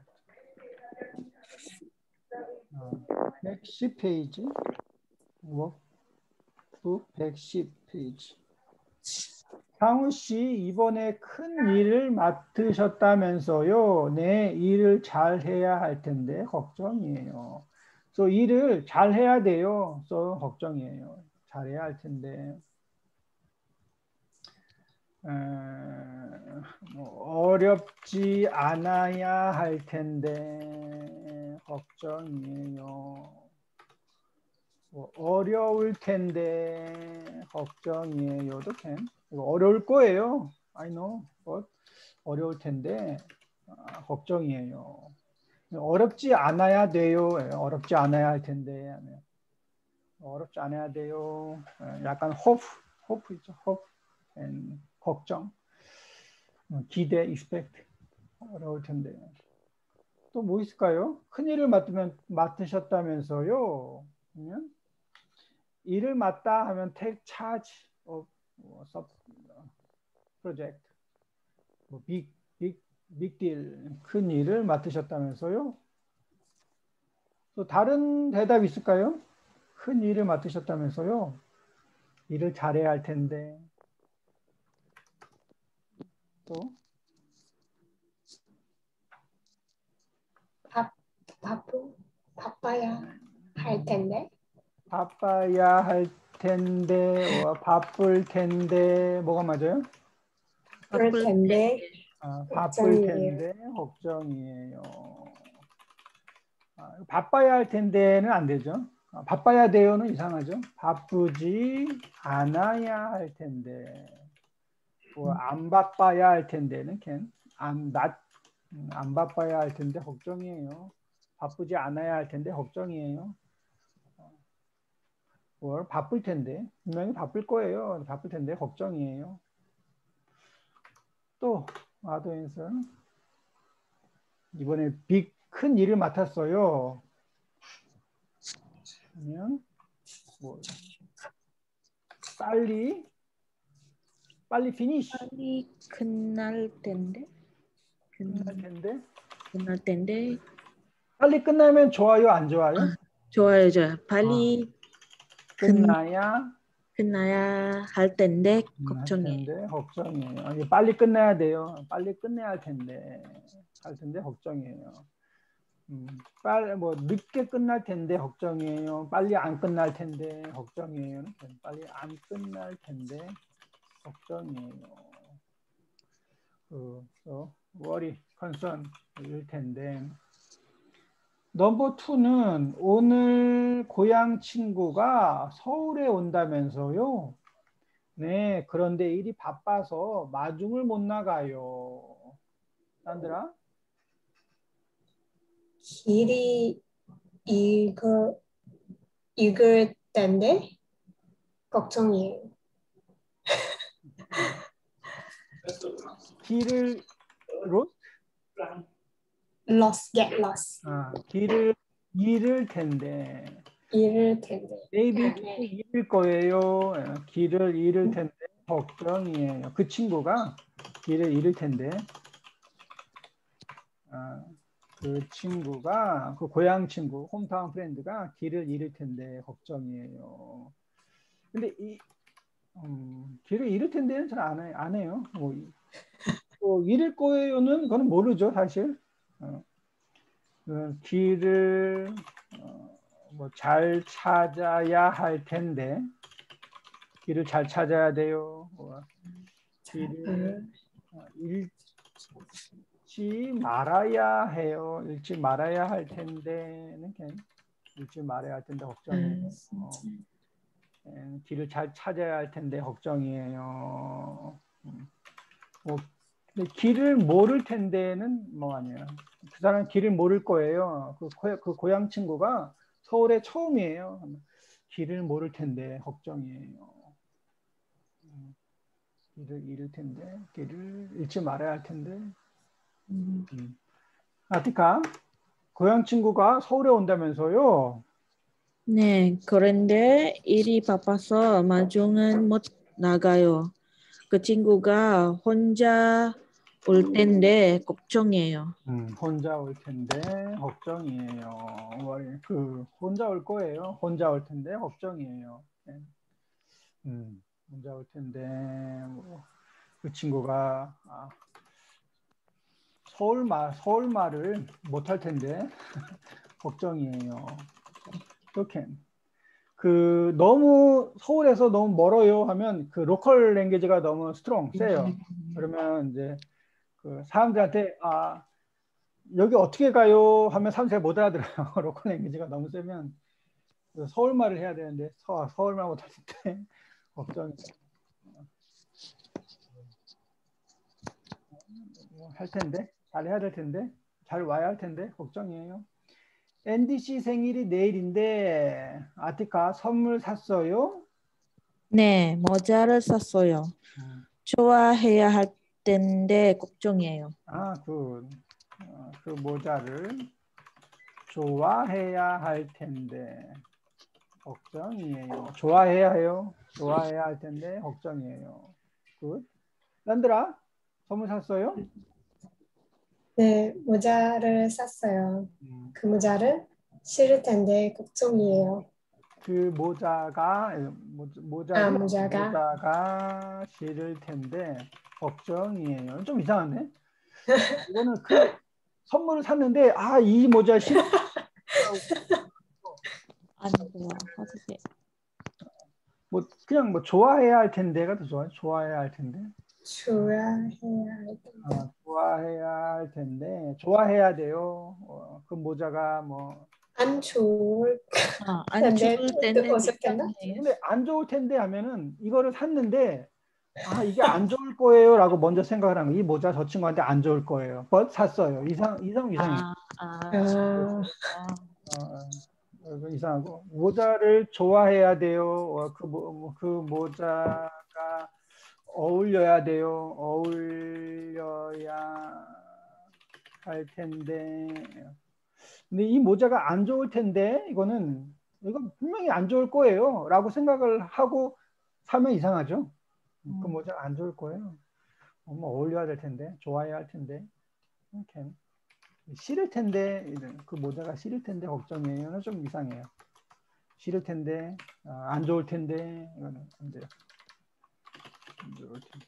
110페이지 워크북 110페이지. 상우 씨 이번에 큰 일을 맡으셨다면서요. 네, 일을 잘 해야 할 텐데 걱정이에요. 그래서 일을 잘 해야 돼요. 그래서 걱정이에요. 잘해야 할 텐데. 어렵지 않아야 할 텐데 걱정이에요. 어려울 텐데 걱정이에요도 캔. 이거 어려울 거예요. I know. But 어려울 텐데 걱정이에요. 어렵지 않아야 돼요. 어렵지 않아야 할 텐데. 어렵지 않아야 돼요. 약간 hope 있죠. hope and 걱정. 기대, expect. 어려울 텐데. 또 뭐 있을까요? 큰 일을 맡으셨다면서요. 그러면 일을 맡다 하면 take charge of sub project. big deal. 큰 일을 맡으셨다면서요. 또 다른 대답 있을까요? 큰 일을 맡으셨다면서요. 일을 잘해야 할 텐데. 또 바빠야 할 텐데. 바빠야 할 텐데, 바쁠 텐데, 뭐가 맞아요? 바쁠 텐데 바쁠 걱정이에요. 텐데 걱정이에요. 바빠야 할 텐데는 안 되죠. 바빠야 돼요는 이상하죠. 바쁘지 않아야 할 텐데. 안 바빠야 할 텐데는 안 바빠야 할 텐데 걱정이에요. 바쁘지 않아야 할 텐데 걱정이에요. 바쁠 텐데 분명히 바쁠 거예요. 바쁠 텐데 걱정이에요. 또 아도인스 이번에 큰 일을 맡았어요. 그러면 빨리 피니시 빨리 끝날 텐데. 끝날 텐데. 빨리 끝나면 좋아요, 안 좋아요? 좋아요. 빨리 끝나야 할 텐데 걱정이에요. 걱정이에요. 빨리 끝내야 돼요. 빨리 끝내야 할 텐데 걱정이에요. 늦게 끝날 텐데 걱정이에요. 빨리 안 끝날 텐데 걱정이에요. 빨리 안 끝날 텐데 걱정이에요. worry, concern 일 텐데. 넘버 2는 오늘 고향 친구가 서울에 온다면서요. 네, 그런데 일이 바빠서 마중을 못 나가요. 딴들아? 길이 읽을 텐데 걱정이에요. 길을 get lost. 길을 잃을 텐데. 잃을 텐데. maybe 잃을 거예요. 길을 잃을 텐데 걱정이에요. 그 친구가 길을 잃을 텐데. 그 친구가 그 고향 친구, 홈타운 프렌드가 길을 잃을 텐데 걱정이에요. 근데 길을 잃을 텐데는 잘 안 해요. 잃을 거예요는 그건 모르죠, 사실. 길을 잘 찾아야 할 텐데 길을 잘 찾아야 돼요. 길을 잃지 말아야 해요. 잃지 말아야 할 텐데는 잃지 말아야 할 텐데 걱정이에요. 길을 잘 찾아야 할 텐데 걱정이에요. 길을 모를 텐데는 뭐 아니에요. 그 사람 길을 모를 거예요. 그 고향 친구가 서울에 처음이에요. 길을 모를 텐데 걱정이에요. 길을 잃을 텐데, 길을 잃지 말아야 할 텐데. 아티카, 고향 친구가 서울에 온다면서요? 네, 그런데 일이 바빠서 마중은 못 나가요. 그 친구가 혼자 올 텐데 걱정이에요. 혼자 올 텐데 걱정이에요. 혼자 올 거예요. 혼자 올 텐데 걱정이에요. 혼자 올 텐데 그 친구가 서울말을 못할 텐데 걱정이에요. 이렇게 너무 서울에서 너무 멀어요 하면 그 로컬 랭귀지가 너무 세요. 그러면 이제 그 사람들한테 여기 어떻게 가요 하면 사람들이 못 알아들어요. 로컬 랭귀지가 너무 세면 서울말을 해야 되는데 서울말 못할 때 걱정이에요. 할 텐데 잘 해야 될 텐데 잘 와야 할 텐데 걱정이에요. 앤디 씨 생일이 내일인데 아티카 선물 샀어요? 네, 모자를 샀어요. 좋아해야 할 텐데 걱정이에요. 그 모자를 좋아해야 할 텐데 걱정이에요. 좋아해야 해요. 좋아해야 할 텐데 걱정이에요. 굿. 란드라 선물 샀어요? 네, 모자를 샀어요. 그 모자를 실을 텐데 걱정이에요. 그 모자가 싫을 텐데 걱정이에요. 좀 이상하네. 이거는 그 선물을 샀는데 이 모자 싫어. 아니고요. 그냥 좋아해야 할 텐데가 더 좋아요. 좋아해야 할 텐데. 좋아해야 할 텐데. 좋아해야 할 텐데 좋아해야 돼요. 그 모자가 뭐 안 좋을 안 텐데 좋을 또 텐데 어색했나? 걱정해요. 근데 안 좋을 텐데 하면은 이거를 샀는데 이게 안 좋을 거예요라고 먼저 생각을 하는 거예요. 이 모자 저 친구한테 안 좋을 거예요. 샀어요. 이상해. 아, 아, 아, 이상하고 모자를 좋아해야 돼요. 그 모자가 어울려야 돼요. 어울려야 할 텐데. 근데 이 모자가 안 좋을 텐데 이건 분명히 안 좋을 거예요라고 생각을 하고 사면 이상하죠. 그 모자가 안 좋을 거예요. 뭐 어울려야 될 텐데, 좋아해야 할 텐데. 이렇게. 싫을 텐데, 그 모자가 싫을 텐데 걱정이에요. 좀 이상해요. 싫을 텐데, 안 좋을 텐데, 이거는 안 돼요. 안 좋을 텐데.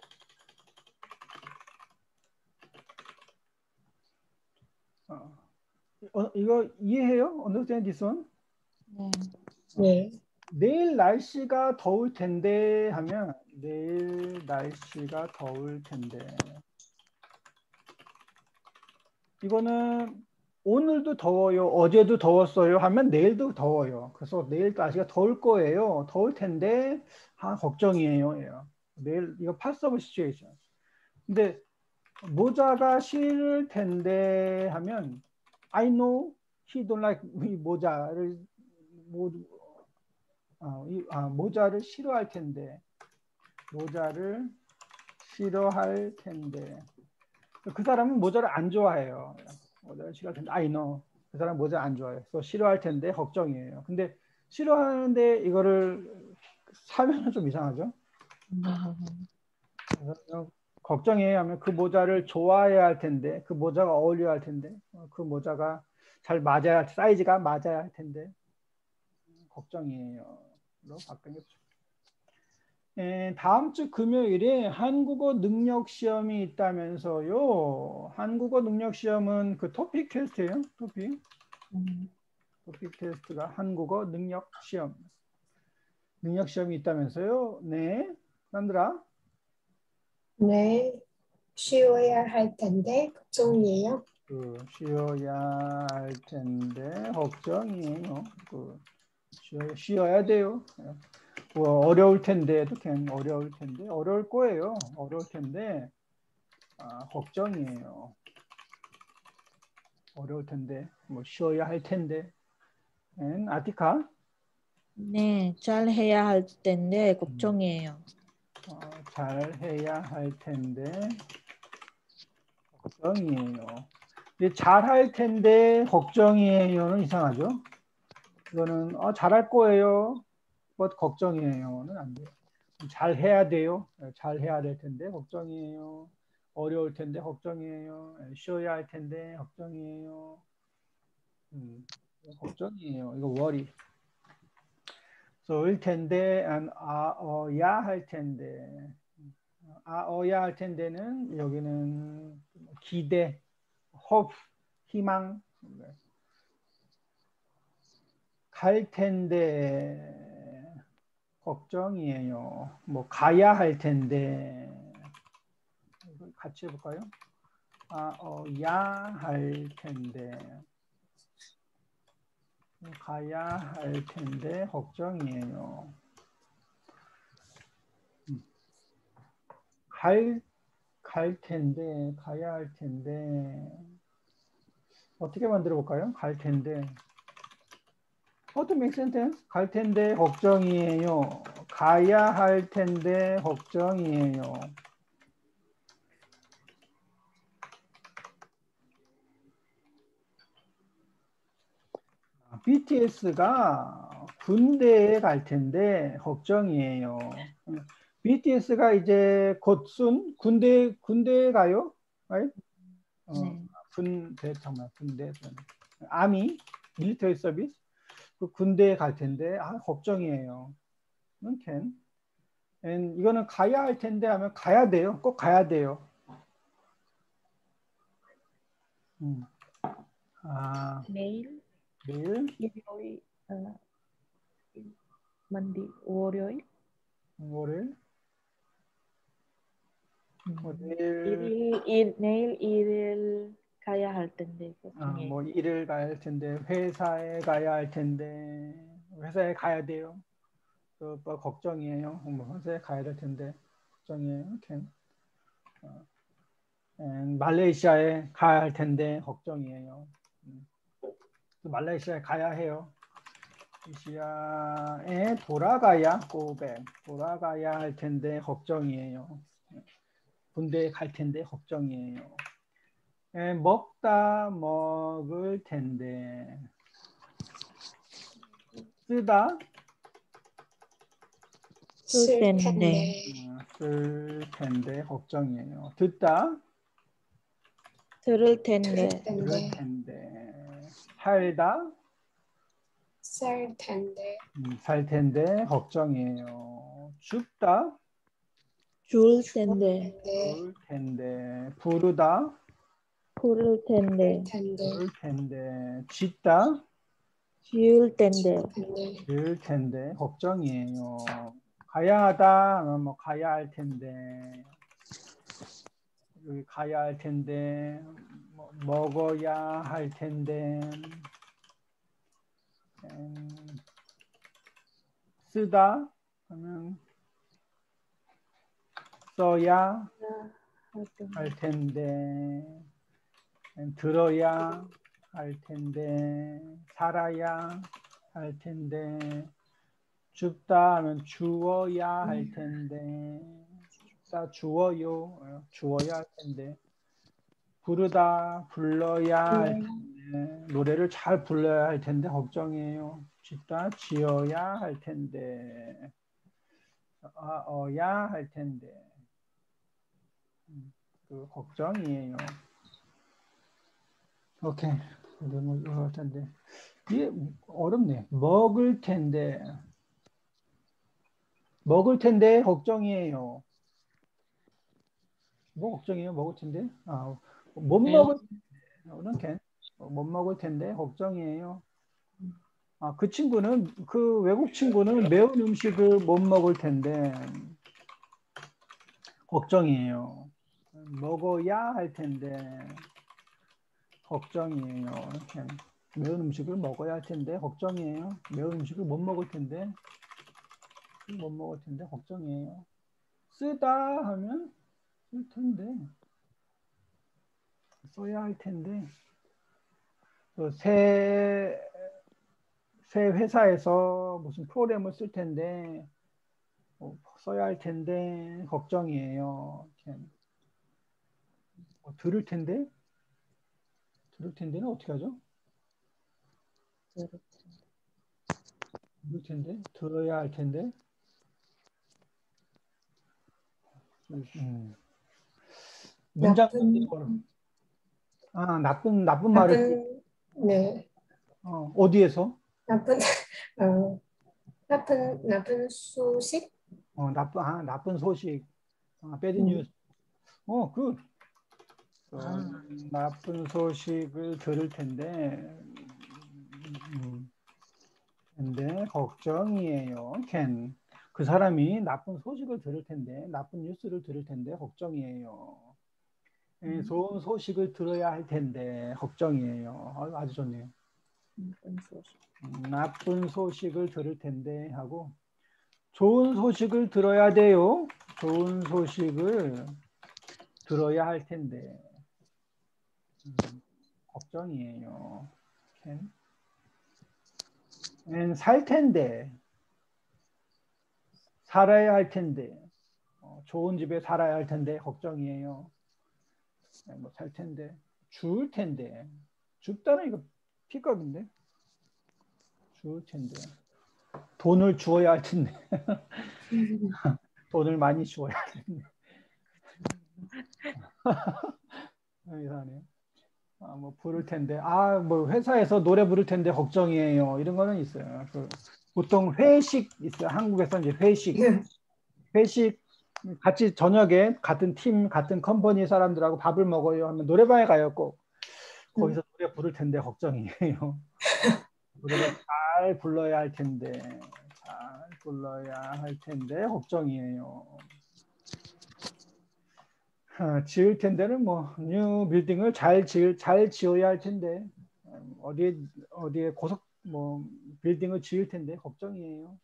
이거 이해해요? Understand this one? 네. 네. 내일 날씨가 더울 텐데 하면 내일 날씨가 더울 텐데 이거는 오늘도 더워요. 어제도 더웠어요. 하면 내일도 더워요. 그래서 내일 날씨가 더울 거예요. 더울 텐데 걱정이에요. 예요. 내일 이거 passive situation. 근데 모자가 싫을 텐데 하면 I know he don't like 이 모자를 모자를 싫어할 텐데 모자를 싫어할 텐데 그 사람은 모자를 안 좋아해요. 모자를 싫어할 텐데 I know 그 사람 모자 안 좋아해요. 그래서 싫어할 텐데 걱정이에요. 근데 싫어하는데 이거를 사면은 좀 이상하죠. 그래서 걱정이에요 하면 그 모자를 좋아해야 할 텐데 그 모자가 어울려야 할 텐데 그 모자가 잘 맞아야 사이즈가 맞아야 할 텐데 걱정이에요. 로 바꾸는 게 다음 주 금요일에 한국어 능력 시험이 있다면서요. 한국어 능력 시험은 그 토픽 테스트예요. 토픽 테스트가 한국어 능력 시험. 능력 시험이 있다면서요. 네. 산드라. 네. 쉬어야 할 텐데 걱정이에요. 쉬어야 할 텐데 걱정이에요. 쉬어야 돼요. 어려울 텐데 어려울 텐데 어려울 거예요. 어려울 텐데 걱정이에요. 어려울 텐데 뭐 쉬어야 할 텐데. 아티카. 네, 잘 해야 할 텐데 걱정이에요. 잘 해야 할 텐데 걱정이에요. 잘할 텐데 걱정이에요는 이상하죠. 이거는 잘할 거예요. 걱정이에요는 안 돼요. 잘 해야 돼요. 잘 해야 될 텐데 걱정이에요. 어려울 텐데 걱정이에요. 쉬어야 할 텐데 걱정이에요. 걱정이에요. 이거 worry. 일 텐데 야 할 텐데 야 할 텐데는 여기는 기대, hope, 희망. 갈 텐데 걱정이에요. 뭐 가야 할 텐데 같이 해볼까요? 야 할 텐데 가야 할 텐데 걱정이에요. 갈 텐데 가야 할 텐데 어떻게 만들어 볼까요? 갈 텐데 How to make sentence? 갈 텐데 걱정이에요. 가야 할 텐데 걱정이에요. BTS가 군대에 갈 텐데 걱정이에요. BTS가 이제 곧 군대에 가요? right? 네. 군대 아미 밀리터리 서비스 그 군대에 갈 텐데 걱정이에요. can. 이거는 가야 할 텐데 하면 가야 돼요. 꼭 가야 돼요. 내일 내일 일요일 월요일 월요일 뭐 내일 내일 일을 가야 할 텐데 걱정이에요. 뭐 일을 가야 할 텐데 회사에 가야 할 텐데 회사에 가야 돼요. 뭐 걱정이에요. 뭐 회사에 가야 될 텐데 걱정이에요. 말레이시아에 가야 할 텐데 걱정이에요. 말레이시아에 가야 해요. 말레이시아에 돌아가야 돌아가야 할 텐데 걱정이에요. 군대에 갈 텐데 걱정이에요. 먹다 먹을 텐데 쓰다 쓸 텐데 쓸 텐데 걱정이에요. 듣다 들을 텐데 들을 텐데 살다 살 텐데 살 텐데 걱정이에요. 춥다 줄 텐데 줄 텐데 부르다 부를 텐데 부를 텐데 짖다 지을 텐데 질 텐데 걱정이에요. 가야 하다 뭐 가야 할 텐데 여기 가야 할 텐데 먹어야 할 텐데 쓰다 하면 써야 할 텐데 들어야 할 텐데 살아야 할 텐데 춥다 하면 주어야 할 텐데 춥다 주어야 할 텐데 부르다 불러야 할 텐데 노래를 잘 불러야 할 텐데 걱정이에요. 짓다 지어야 할 텐데 어야 할 텐데 그 걱정이에요. 오케이. 할 텐데 이게 어렵네. 먹을 텐데 걱정이에요. 뭐 걱정이에요? 먹을 텐데 못 먹을 이렇게 못 먹을 텐데 걱정이에요. 그 친구는 그 외국 친구는 매운 음식을 못 먹을 텐데 걱정이에요. 먹어야 할 텐데 걱정이에요. 이렇게 매운 음식을 먹어야 할 텐데 걱정이에요. 매운 음식을 못 먹을 텐데 걱정이에요. 쓰다 하면 쓸 텐데 써야 할 텐데 새 회사에서 무슨 프로그램을 쓸 텐데 써야 할 텐데 걱정이에요. 들을 텐데는 어떻게 하죠? 들을 텐데 들어야 할 텐데 문장 나쁜 말을 네. 어디에서 나쁜 나쁜 소식 나쁜 소식 bad news 나쁜 소식을 들을 텐데 근데 걱정이에요. 그 사람이 나쁜 소식을 들을 텐데 나쁜 뉴스를 들을 텐데 걱정이에요. 좋은 소식을 들어야 할 텐데 걱정이에요. 아주 좋네요. 나쁜 소식을 들을 텐데 하고 좋은 소식을 들어야 돼요. 좋은 소식을 들어야 할 텐데 걱정이에요. 살 텐데 살아야 할 텐데 좋은 집에 살아야 할 텐데 걱정이에요. 살 텐데 줄 텐데 줍다는 이거 피값인데 줄 텐데 돈을 주어야 할 텐데 돈을 많이 주어야 할 텐데 이상하네요. 뭐 부를 텐데 뭐 회사에서 노래 부를 텐데 걱정이에요. 이런 거는 있어요. 보통 회식 있어요. 한국에서 이제 회식 같이 저녁에 같은 팀 같은 컴퍼니 사람들하고 밥을 먹어요 하면 노래방에 가요. 꼭 거기서 노래 부를 텐데 걱정이에요. 노래를 잘 불러야 할 텐데 걱정이에요. 지을 텐데는 뭐 뉴 빌딩을 잘 지어야 할 텐데 어디에 고속 뭐 빌딩을 지을 텐데 걱정이에요.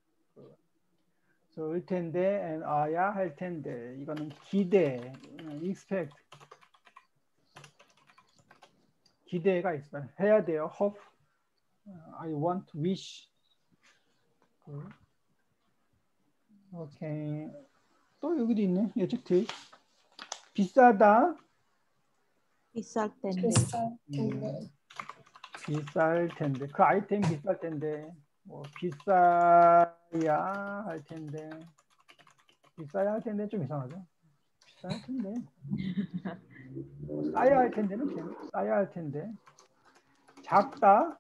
그래서 을 텐데 and 아야 할 텐데 이거는 기대, expect 기대가 있어요. 해야 돼요. hope, I want, wish. 오케이. 또 여기도 있네. adjective. 비싸다. 비쌀 텐데. 비쌀 텐데. 비쌀 텐데. 그 아이템 비쌀 텐데. 뭐 비싸야 할 텐데. 비싸야 할 텐데 좀 이상하죠. 비싸야 할 텐데. 뭐 싸야 할 텐데는 그냥 싸야 할 텐데. 작다.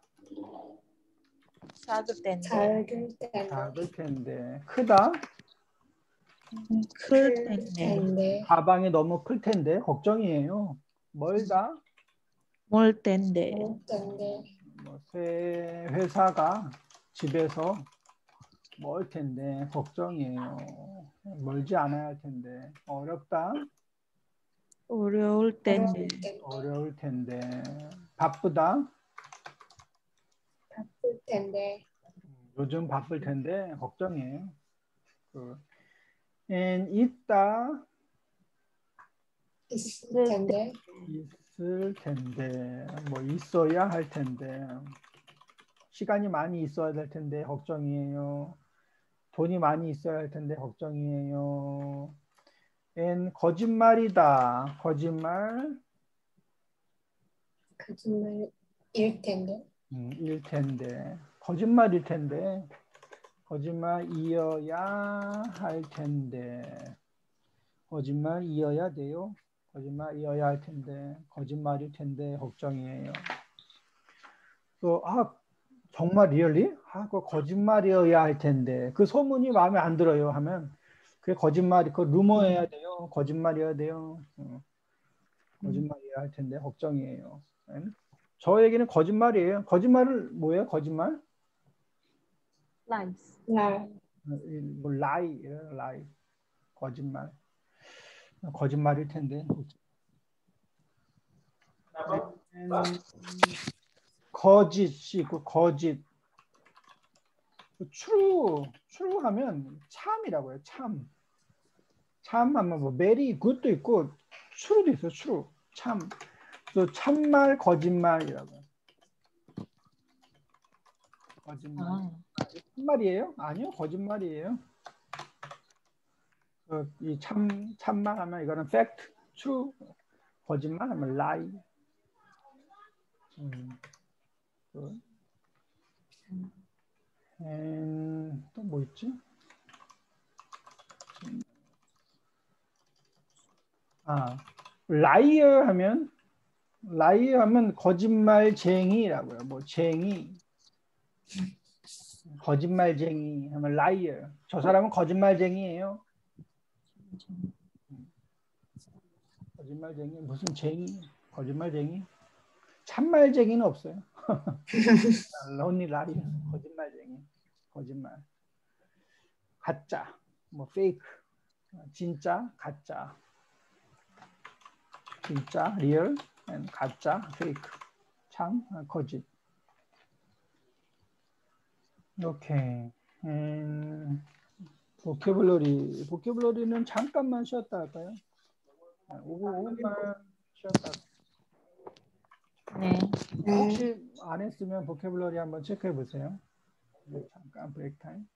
작을 텐데. 작을 텐데. 작을 텐데. 크다. 클 클 텐데. 텐데. 가방이 너무 클 텐데 걱정이에요. 멀다. 멀 텐데. 멀 텐데. 뭐 새 회사가 집에서 멀 텐데 걱정이에요. 멀지 않아야 할 텐데. 어렵다. 어려울 텐데. 어려울 텐데. 바쁘다. 바쁠 텐데. 요즘 바쁠 텐데 걱정이에요. and 있다. 있을 텐데. 있을 텐데. 뭐 있어야 할 텐데. 시간이 많이 있어야 될 텐데 걱정이에요. 돈이 많이 있어야 할 텐데 걱정이에요. and 거짓말이다. 거짓말. 거짓말일 텐데. 일 텐데. 거짓말일 텐데. 거짓말이어야 할 텐데. 거짓말이어야 돼요. 거짓말이어야 할 텐데. 거짓말일 텐데 걱정이에요. 또 정말 리얼리? 그 거짓말이어야 할 텐데. 그 소문이 마음에 안 들어요 하면 그게 거짓말이 그 루머여야 돼요. 거짓말이어야 돼요. 거짓말이어야 할 텐데 걱정이에요. 저에게는 거짓말이에요. 거짓말을 뭐예요? 거짓말? Lies. 날. 뭐 라이, 라이. 거짓말. 거짓말일 텐데. 거짓이고 거짓. true 하면 참이라고 해요. 참. 참 하면 뭐 very good도 있고 true도 있어요. true. 참. 또 참말 거짓말이라고 해요. 거짓말. 참말이에요? 아니요. 거짓말이에요. 이 참말 하면 이거는 fact, true. 거짓말 하면 lie. 또 뭐 있지? liar 하면 거짓말쟁이라고요. 뭐 쟁이, 거짓말쟁이 하면 liar. 저 사람은 거짓말쟁이에요. 거짓말쟁이 무슨 쟁이? 거짓말쟁이? 참말쟁이는 없어요. only liar. 거짓말쟁이. 거짓말. 가짜. 뭐 fake. 진짜, 가짜. 진짜, real, and 가짜, fake. 참, 거짓. 오케이. 보케블러리는 잠깐만 쉬었다 할까요? 5분만 쉬었다. 네. 혹시 안 했으면 보케블러리 한번 체크해 보세요. 잠깐 브레이크 타임.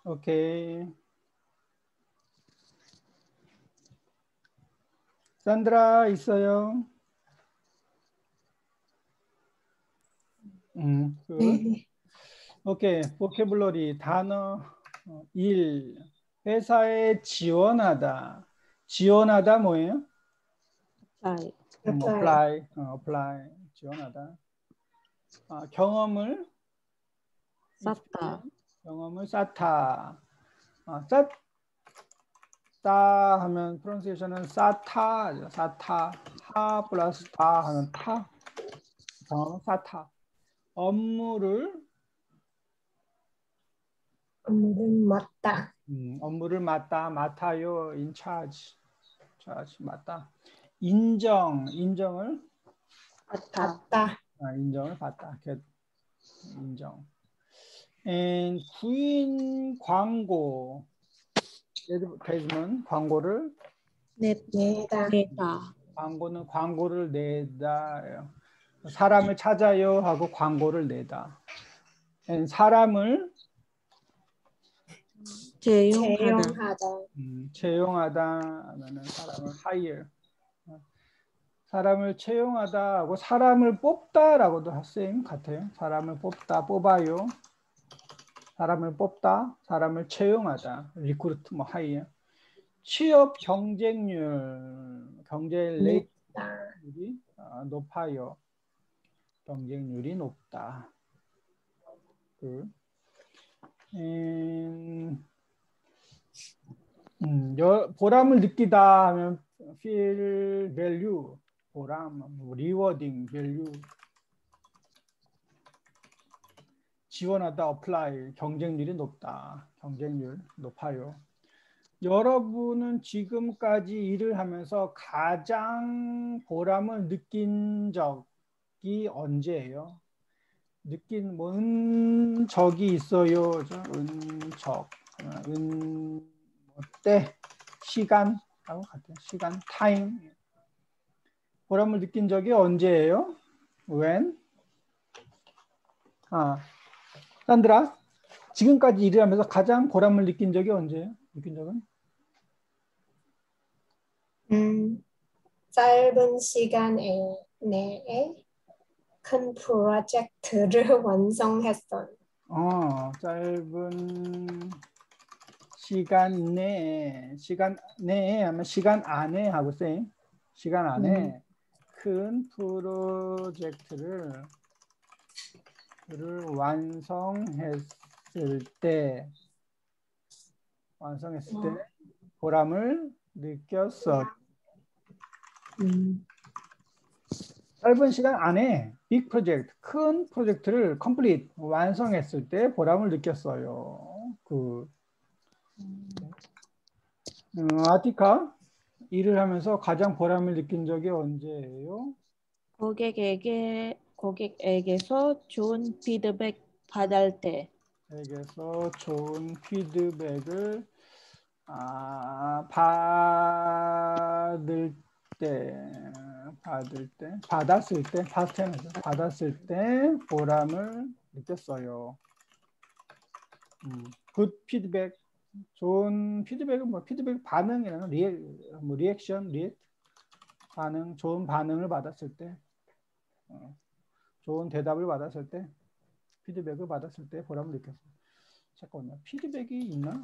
오케이. 산드라 있어요? 굿. 네. 오케이. 보캐블러리 단어 1. 회사에 지원하다. 지원하다 뭐예요? apply, apply. apply. 지원하다. 경험을 쌓다, 경험을 쌓다. 쌓다 하면 프로넌시에이션은 쌓다, 쌓다. 하 플러스 다 하면 타. 경험을 쌓다. 업무를 맡다. 업무를 맡아요. in charge. 맡다. 인정을 받다, 인정을 받다. 인정. And 구인 광고. advertisement 광고를 내다. 내다, 광고는 광고를 내다. 사람을 찾아요 하고 광고를 내다. and 사람을 채용하다, 채용하다 하면은 사람을 hire. 사람을 채용하다 하고 사람을 뽑다라고도 쌤 같아요. 사람을 뽑다, 뽑아요. 사람을 뽑다, 사람을 채용하다. 리크루트 뭐 hire. 취업 경쟁률, 경쟁률이 높아요. 경쟁률이 높다. 보람을 느끼다 하면 feel value, 보람, rewarding, value. 지원하다, apply, 경쟁률이 높다. 경쟁률 높아요. 여러분은 지금까지 일을 하면서 가장 보람을 느낀 적이 언제예요? 느낀 적이 있어요. 때 시간하고 같아요. 시간, 타임. 보람을 느낀 적이 언제예요? When? 산드라, 지금까지 일을 하면서 가장 보람을 느낀 적이 언제예요? 느낀 적은? 짧은 시간 내에 큰 프로젝트를 완성했어요. 짧은 시간 내에 하면 시간 안에 하고 쌤. 시간 안에 큰 프로젝트를 완성했을 때 보람을 느꼈어. 짧은 시간 안에 빅 프로젝트, 큰 프로젝트를 complete, 완성했을 때 보람을 느꼈어요. 아티카, 일을 하면서 가장 보람을 느낀 적이 언제예요? 고객에게서 좋은 피드백 받을 때, 에게서 좋은 피드백을 받았을 때 보람을 느꼈어요. 굿 피드백, 좋은 피드백은 뭐 피드백 반응이라는 리액션, 반응, 좋은 반응을 받았을 때, 좋은 대답을 받았을 때, 피드백을 받았을 때 보람을 느꼈어요. 잠깐만요. 피드백이 있나?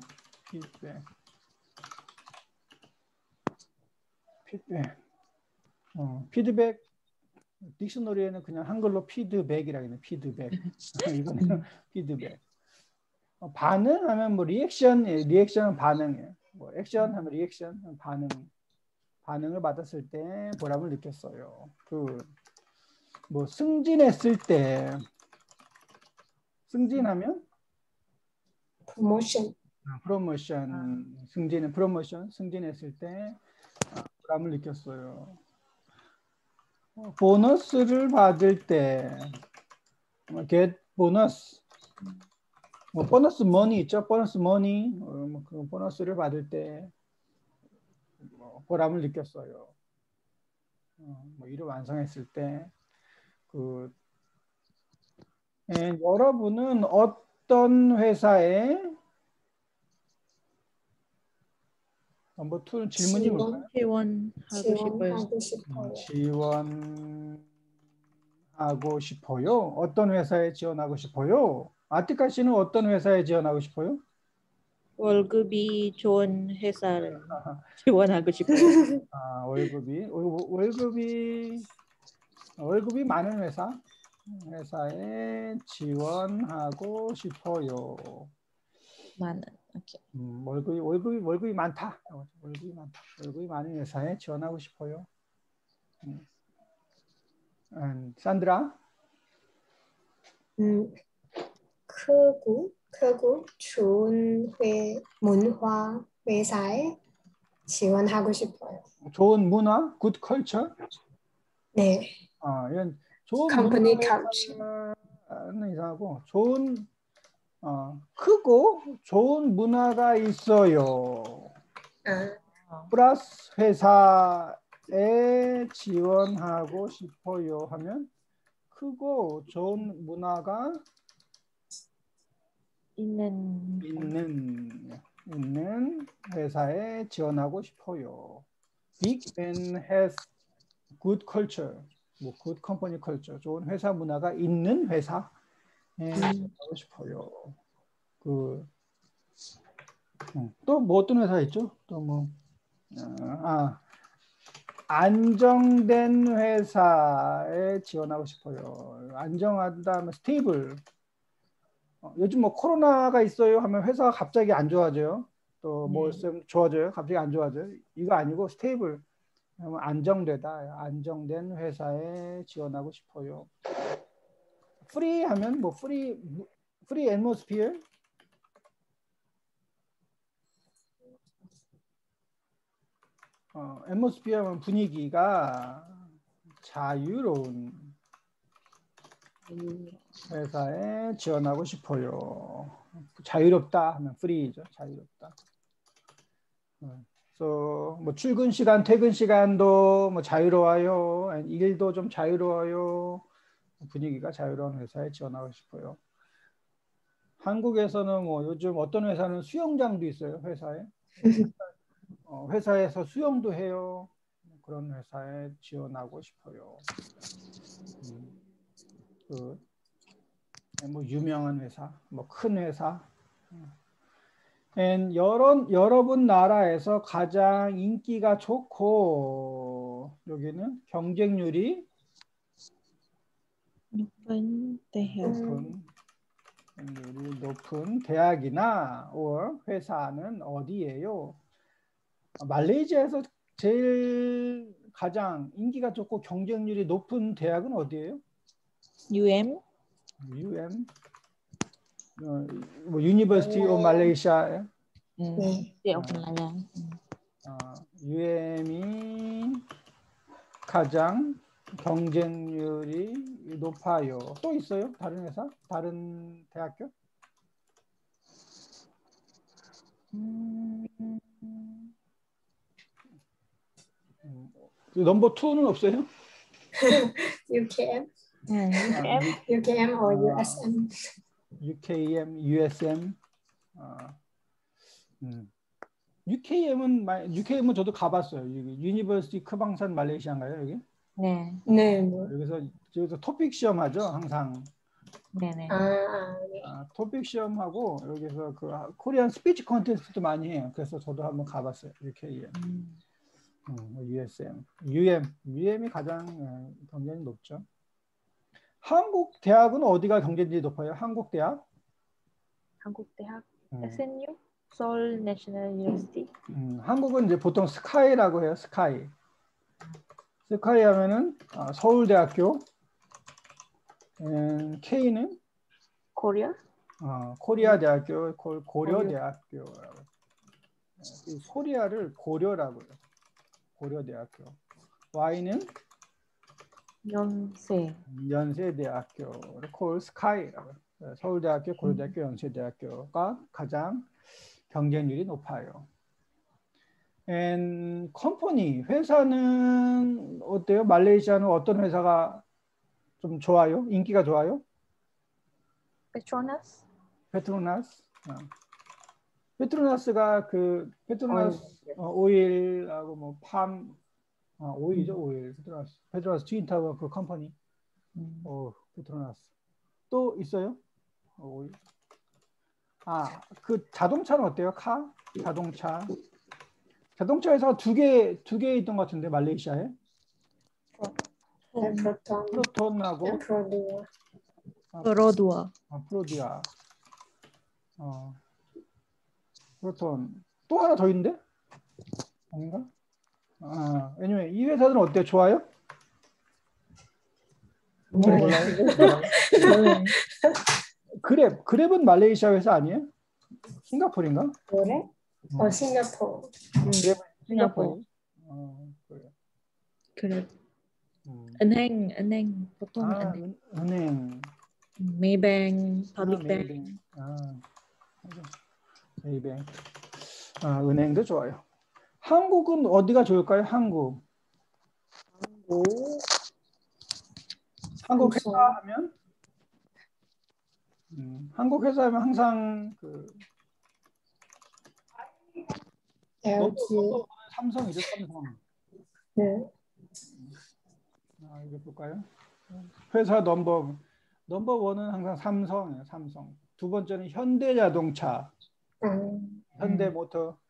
피드백 딕셔너리에는 그냥 한글로 피드백이라고 해요. 피드백. 이거는 피드백. 반응하면 뭐 리액션은 반응이에요. 뭐 액션 하면 리액션, 반응을 받았을 때 보람을 느꼈어요. 뭐 승진했을 때, 승진하면 프로모션, 승진했을 때 보람을 느꼈어요. 보너스를 받을 때, get 보너스, 뭐 보너스 머니 있죠? 보너스 머니, 그 보너스를 받을 때 보람을 느꼈어요. 뭐 일을 완성했을 때. 여러분은 어떤 회사에 넘버 2는 질문이 뭘까요? 지원하고 싶어요. 지원하고 싶어요. 어떤 회사에 지원하고 싶어요? 아티카 씨는 어떤 회사에 지원하고 싶어요? 월급이 좋은 회사를 지원하고 싶어요. 아, 월급이 많은 회사에 지원하고 싶어요. 많은. 오케이. 월급이 많다. 월급이 많은 회사에 지원하고 싶어요. 산드라? 크고 좋은 문화 회사에 지원하고 싶어요. 좋은 문화, good culture. 네. 이런 좋은 Company 문화 culture. 회사는 이상하고 크고 좋은 문화가 있어요. 플러스 회사에 지원하고 싶어요 하면 크고 좋은 문화가 있는 회사에 지원하고 싶어요. Big and has good culture, good company culture, 좋은 회사 문화가 있는 회사에 지원하고 싶어요. 또 뭐 어떤 회사 있죠? 또 뭐 안정된 회사에 지원하고 싶어요. 안정하다, 스테이블. 요즘 뭐 코로나가 있어요 하면 회사가 갑자기 안 좋아져요. 또 뭐 좋아져요? 갑자기 안 좋아져요? 이거 아니고 스테이블. 안정되다. 안정된 회사에 지원하고 싶어요. 프리 하면 뭐 프리 애트모스피어. 애트모스피어는 분위기가 자유로운 회사에 지원하고 싶어요. 자유롭다 하면 free죠. 자유롭다. 그래서 뭐 출근 시간, 퇴근 시간도 뭐 자유로워요. 일도 좀 자유로워요. 분위기가 자유로운 회사에 지원하고 싶어요. 한국에서는 뭐 요즘 어떤 회사는 수영장도 있어요. 회사에. 회사에서 수영도 해요. 그런 회사에 지원하고 싶어요. 뭐 유명한 회사, 뭐 큰 회사. 여러분 나라에서 가장 인기가 좋고 여기는 경쟁률이 높은 대학이나 or 회사는 어디예요? 말레이시아에서 제일 가장 인기가 좋고 경쟁률이 높은 대학은 어디예요? UM? 뭐 University of Malaysia. UM이 가장 경쟁률이 높아요. 또 있어요? 다른 회사? 다른 대학교? 넘버 2는 없어요? UKM? UKM or USM? UKM, USM. UKM은 저도 가봤어요. 유니버시티 크방산 말레이시아인가요, 여기? 네. 여기서 토픽 시험 하죠, 항상. 네네. 토픽 시험하고 여기서 그 코리안 스피치 콘테스트도 많이 해요. 그래서 저도 한번 가봤어요, UKM. USM, UM이 가장 경쟁이 높죠. 한국 대학은 어디가 경쟁률이 높아요? 한국 대학? SNU? Seoul National University. 한국은 이제 보통 스카이라고 해요. 스카이 하면은 서울대학교. K는 코리아? 코리아 대학교, 고려대학교. 코리아를 고려라고 해요. 고려대학교. Y는 연세대학교를 콜 스카이라고 해요. 서울대학교, 고려대학교, 연세대학교가 가장 경쟁률이 높아요. 컴퍼니, 회사는 어때요? 말레이시아는 어떤 회사가 좀 좋아요? 인기가 좋아요? Petronas? 페트로나스. 페트로나스가 그 페트로나스 오일하고 뭐 팜 오일이죠 오일 페트로나스 트윈타워 그 컴퍼니. 페트로나스 또 있어요? 오일. 그 자동차는 어때요? 자동차 회사가 두 개 있던 것 같은데 말레이시아에. 프로톤하고 프로두아. 프로디아. 프로톤 또 하나 더 있는데? 아닌가? anyway, 이 회사들은 어때요? 좋아요? 몰라요? 그랩은 말레이시아 회사 아니에요? 싱가포르인가? 그래? 싱가포르. 그랩은 싱가포르. 그래. 은행 보통 은행. Maybank, Public Bank. Maybank. 은행도 좋아요. 한국은 어디가 좋을까요? 한국 회사 하면 한국 회사 하면 항상 그 삼성이죠, 삼성. 네. 이거 볼까요? 회사 넘버 원은 항상 삼성이에요, 삼성. 두 번째는 현대자동차, 현대모터,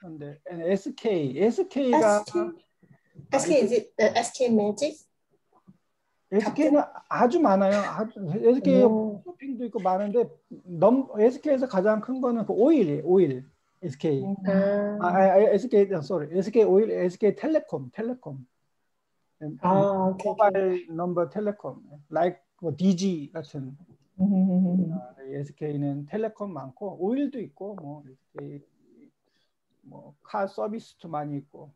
SK가 SK is it the SK Magic? SK는 아주 많아요. SK 쇼핑도 있고 많은데 SK에서 가장 큰 거는 그 오일이에요. SK. SK 오일, SK 텔레콤. 모바일 넘버 텔레콤. like DG 같은. SK는 텔레콤 많고 오일도 있고 뭐 SK 카 서비스도 많이 있고.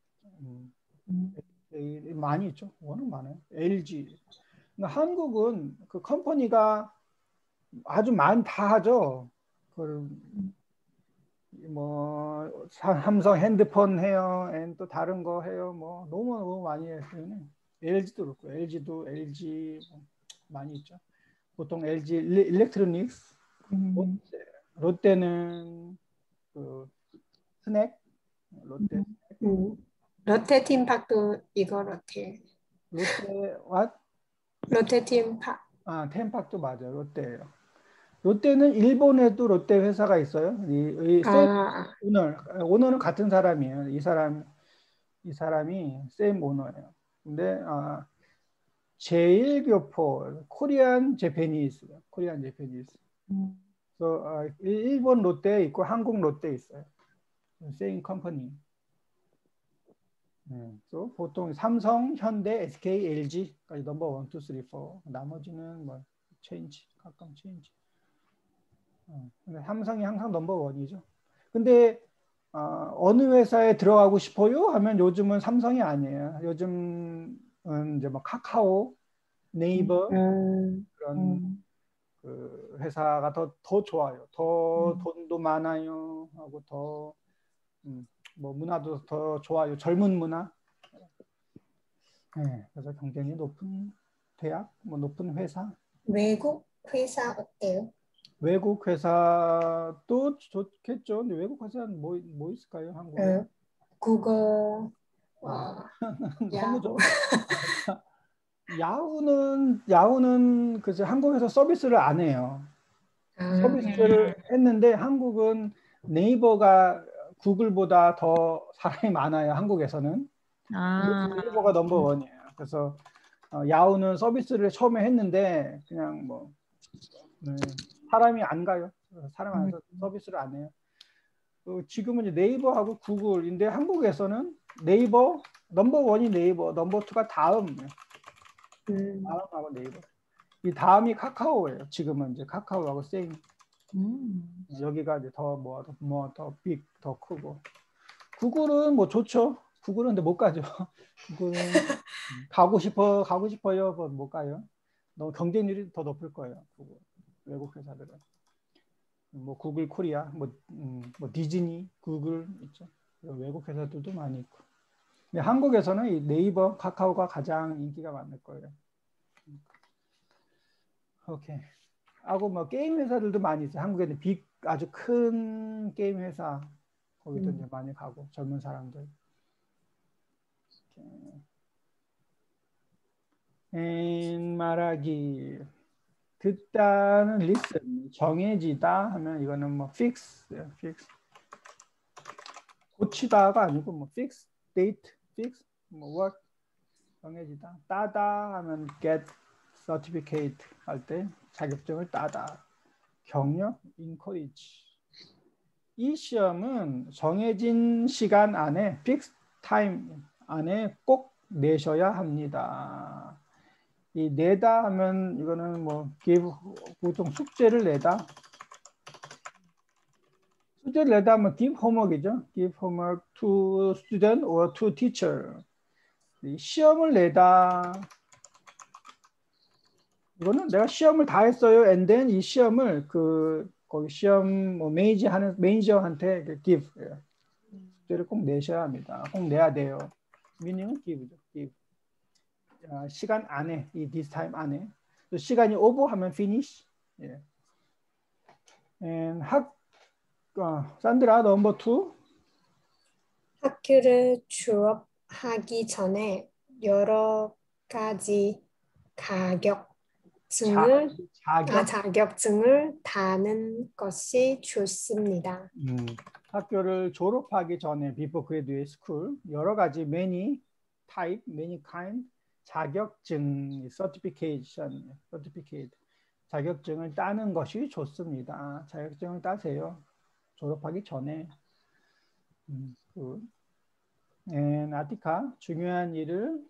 많이 있죠. 워낙 많아요. LG. 한국은 그 컴퍼니가 아주 다 하죠. 삼성 핸드폰 해요, 또 다른 거 해요. 뭐 너무 많이 해요. LG도 그렇고 LG 많이 있죠. 보통 LG 일렉트로닉스, 롯데는 그 스낵, 롯데 팀팍도 이거 롯데 팀팍. 템팍도 맞아요. 롯데예요. 롯데는 일본에도 롯데 회사가 있어요. 오너는 같은 사람이에요. 이 사람이 셈 오너예요. 근데 제일교포 코리안 제패니스. 그래서 일본 롯데 있고 한국 롯데 있어요. 세임 컴퍼니. 그래서 보통 삼성, 현대, SK, LG까지 넘버 1, 2, 3, 4. 나머지는 뭐 가끔 체인지. 근데 삼성이 항상 넘버 원이죠. 근데 어느 회사에 들어가고 싶어요? 하면 요즘은 삼성이 아니에요. 요즘은 이제 뭐 카카오, 네이버 그런 그 회사가 더 좋아요. 더 돈도 많아요. 하고 더 뭐 문화도 더 좋아요. 젊은 문화. 그래서 경쟁이 높은 대학, 뭐 높은 회사. 외국 회사 어때요? 외국 회사도 좋겠죠. 근데 외국 회사는 뭐 있을까요, 한국에? 구글, 야후. 야후는 그저 한국에서 서비스를 안 해요. 서비스를 했는데 한국은 네이버가 구글보다 더 사람이 많아요. 한국에서는. 네이버가 넘버 원이에요. 그래서 야후는 서비스를 처음에 했는데 그냥 뭐 사람이 안 가요. 사람 안 가서 서비스를 안 해요. 지금은 이제 네이버하고 구글인데 한국에서는 네이버 넘버 원이 네이버, 넘버 투가 다음하고 네이버. 이 다음이 카카오예요. 지금은 이제 카카오하고 세임. 여기가 이제 더 빅, 더 크고. 구글은 뭐 좋죠. 구글은 근데 못 가죠. 구글은 가고 싶어요. 못 가요. 너무 경쟁률이 더 높을 거예요. 구글. 외국 회사들은. 뭐 구글 코리아, 뭐 디즈니, 구글 있죠. 외국 회사들도 많이 있고. 근데 한국에서는 이 네이버, 카카오가 가장 인기가 많을 거예요. 오케이. 하고 뭐 게임 회사들도 많이 있어요. 한국에는 아주 큰 게임 회사 거기도 이제 많이 가고 젊은 사람들. 말하기. 듣다는 listen, 정해지다 하면 이거는 뭐 fix, fix. 고치다가 아니고 뭐 fix, date, fix, 뭐 work, 정해지다. 따다 하면 get certificate 할 때 자격증을 따다. 격려, encourage. 이 시험은 정해진 시간 안에 fixed time 안에 꼭 내셔야 합니다. 이 내다 하면 이거는 뭐 give 보통 숙제를 내다. 숙제를 내다 하면 give homework이죠. give homework to student or to teacher. 이 시험을 내다. 이거는 내가 시험을 다 했어요. and then 이 시험을 거기 시험 뭐 매니저한테 give. 숙제를 꼭 내셔야 합니다. 꼭 내야 돼요. meaning은 give죠. give. 시간 안에 이 this time 안에. 시간이 over 하면 finish. 예. and 산드라 넘버 2. 학교를 졸업하기 전에 여러 가지 자격증을 따는 것이 좋습니다. 학교를 졸업하기 전에 before graduate school 여러 가지 many type, many kind 자격증, certificate 자격증을 따는 것이 좋습니다. 자격증을 따세요. 졸업하기 전에. 아티카 중요한 일을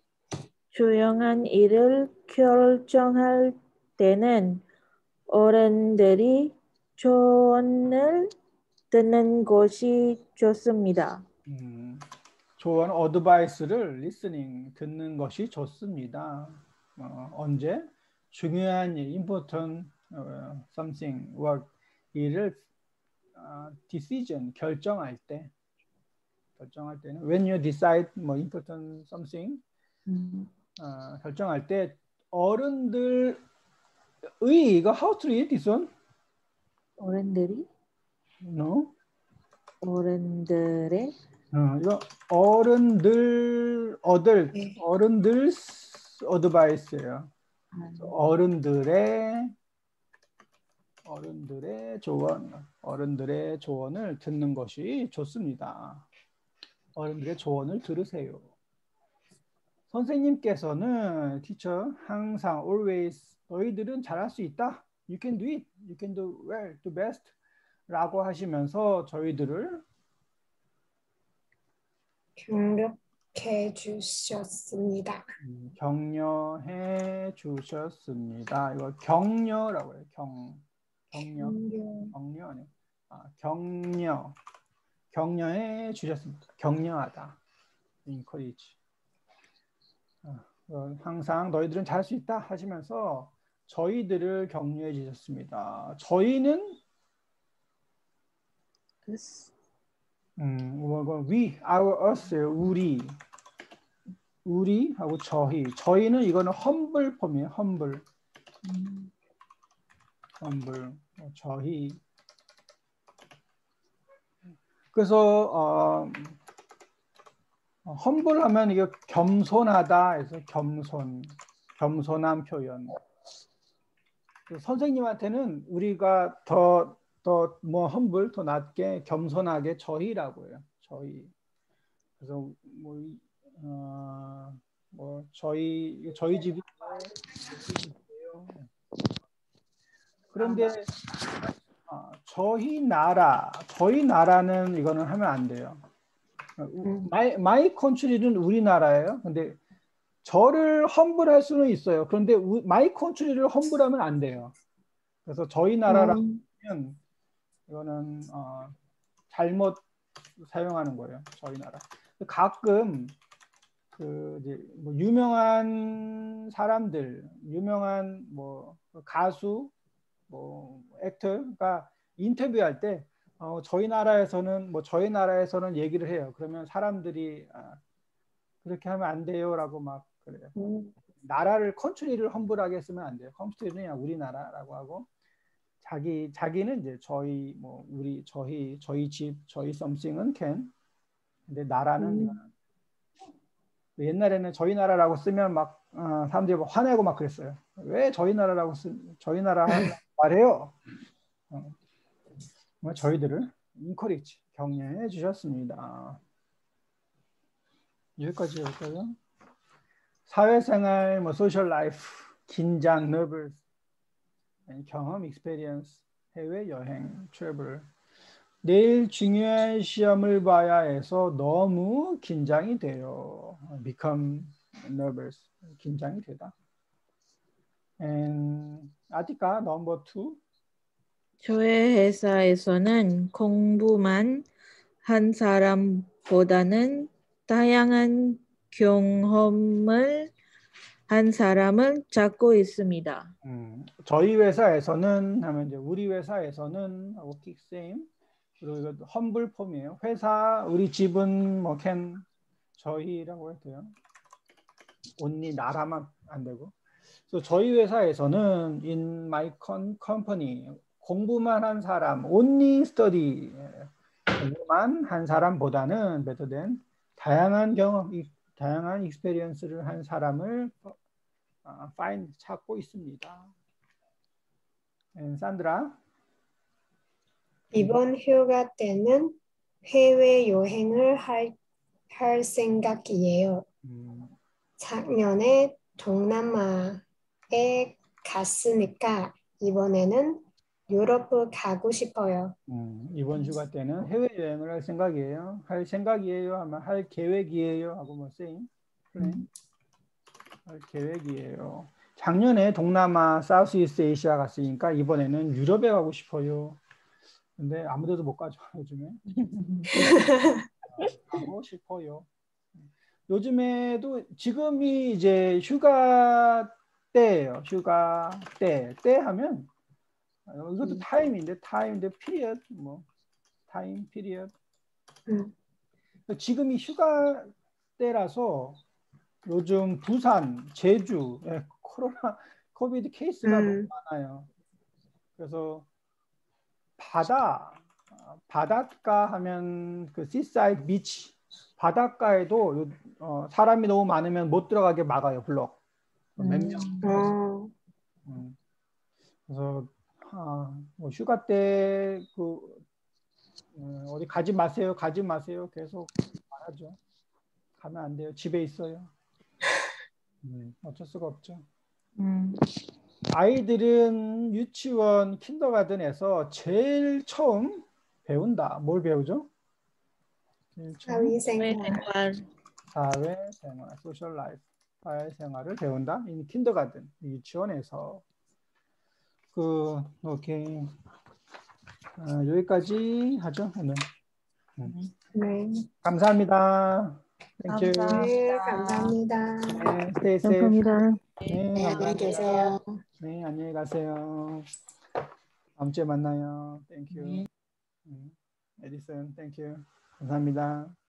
결정할 때는 어른들이 조언을 듣는 것이 좋습니다. 조언, 어드바이스를 listening, 듣는 것이 좋습니다. 언제? 중요한 일, important something, work, 일을 decision, 결정할 때는 when you decide 뭐 important something 결정할 때 어른들의 이거 how to read this one? 어른들이? No? 어른들의 이거 어른들's advice예요. 어른들의 조언을 듣는 것이 좋습니다. 어른들의 조언을 들으세요. 선생님께서는 teacher 항상 always 너희들은 잘할 수 있다. You can do it. You can do well, do best. 라고 하시면서 저희들을 격려해 주셨습니다. 격려해 주셨습니다. 이거 격려라고 해요. 격려 아니에요. 격려해 주셨습니다. 격려하다. encourage. 항상 너희들은 잘할 수 있다 하시면서 저희들을 격려해 주셨습니다. 저희는 we, our, us, 우리하고 저희는 이거는 humble 폼이에요. humble. 저희. 그래서 humble 하면 이게 겸손하다 해서 겸손한 표현. 선생님한테는 우리가 더 humble, 더 낮게 겸손하게 저희라고 해요. 저희. 그래서 저희 집이 그런데 저희 나라는 이거는 하면 안 돼요. my country는 우리나라예요. 근데 저를 험블할 수는 있어요. 그런데 my country를 험블하면 안 돼요. 그래서 저희 나라라면 이거는 잘못 사용하는 거예요. 저희 나라. 가끔 이제 뭐 유명한 사람들, 유명한 뭐 가수, 뭐 액터가 인터뷰할 때 저희 나라에서는 얘기를 해요. 그러면 사람들이 그렇게 하면 안 돼요라고 막 그래요. 나라를 컨트리를 험블하게 쓰면 안 돼요. 컨트리는 그냥 우리나라라고 하고 자기는 이제 저희 뭐 우리 저희 집 저희 something은 can. 근데 나라는 이거는 옛날에는 저희 나라라고 쓰면 막 사람들이 막 화내고 막 그랬어요. 왜 저희 나라라고 저희 나라 말해요? 저희들을 encourage 격려해 주셨습니다. 여기까지 할까요? 사회생활, 뭐 소셜 라이프, 긴장, nervous, 경험, experience, 해외 여행, travel. 내일 중요한 시험을 봐야 해서 너무 긴장이 돼요. become nervous, 긴장이 되다. And 아티카 number 2. 저의 회사에서는 공부만 한 사람보다는 다양한 경험을 한 사람을 찾고 있습니다. 저희 회사에서는 하면 이제 우리 회사에서는 work same. 그리고 이거 험블 폼이에요. 회사, 우리 집은 뭐 can 저희라고 해도 돼요. only 나라만 안 되고. 그래서 저희 회사에서는 in my company 공부만 한 사람, only study 공부만 한 사람보다는 better than 다양한 경험, 다양한 experience를 한 사람을 find 찾고 있습니다. 산드라. 이번 휴가 때는 해외 여행을 할 생각이에요. 작년에 동남아에 갔으니까 이번에는 유럽 가고 싶어요. 이번 휴가 때는 해외여행을 할 생각이에요. 할 생각이에요 하면 할 계획이에요 하고 뭐 same. 할 계획이에요. 작년에 동남아, 사우스이스트 에이시아 갔으니까 이번에는 유럽에 가고 싶어요. 근데 아무데도 못 가죠 요즘에. 가고 싶어요. 요즘에도 지금이 이제 휴가 때예요. 휴가 때 하면 이것도 타임인데 피리어드 뭐 타임 피리어드. 지금이 휴가 때라서 요즘 부산, 제주 코로나 코비드 케이스가 너무 많아요. 그래서 바닷가 하면 그 시사이드 비치 바닷가에도 사람이 너무 많으면 못 들어가게 막아요. 블록 몇 명. 그래서 뭐 휴가 때 어디 가지 마세요 계속 말하죠. 가면 안 돼요. 집에 있어요. 어쩔 수가 없죠. 아이들은 유치원 킨더가든에서 제일 처음 배운다. 뭘 배우죠? 사회생활. 사회생활, 소셜 라이프, 사회생활을 배운다. 이 킨더가든, 유치원에서. 오케이. 여기까지 하죠, 오늘. 네. 감사합니다. Thank you. 네, 감사합니다. 네, stay safe. 감사합니다. 네, 네, 안녕히 계세요. 네, 안녕히 가세요. 다음 주에 만나요. Thank you. 에디슨, thank you. 감사합니다.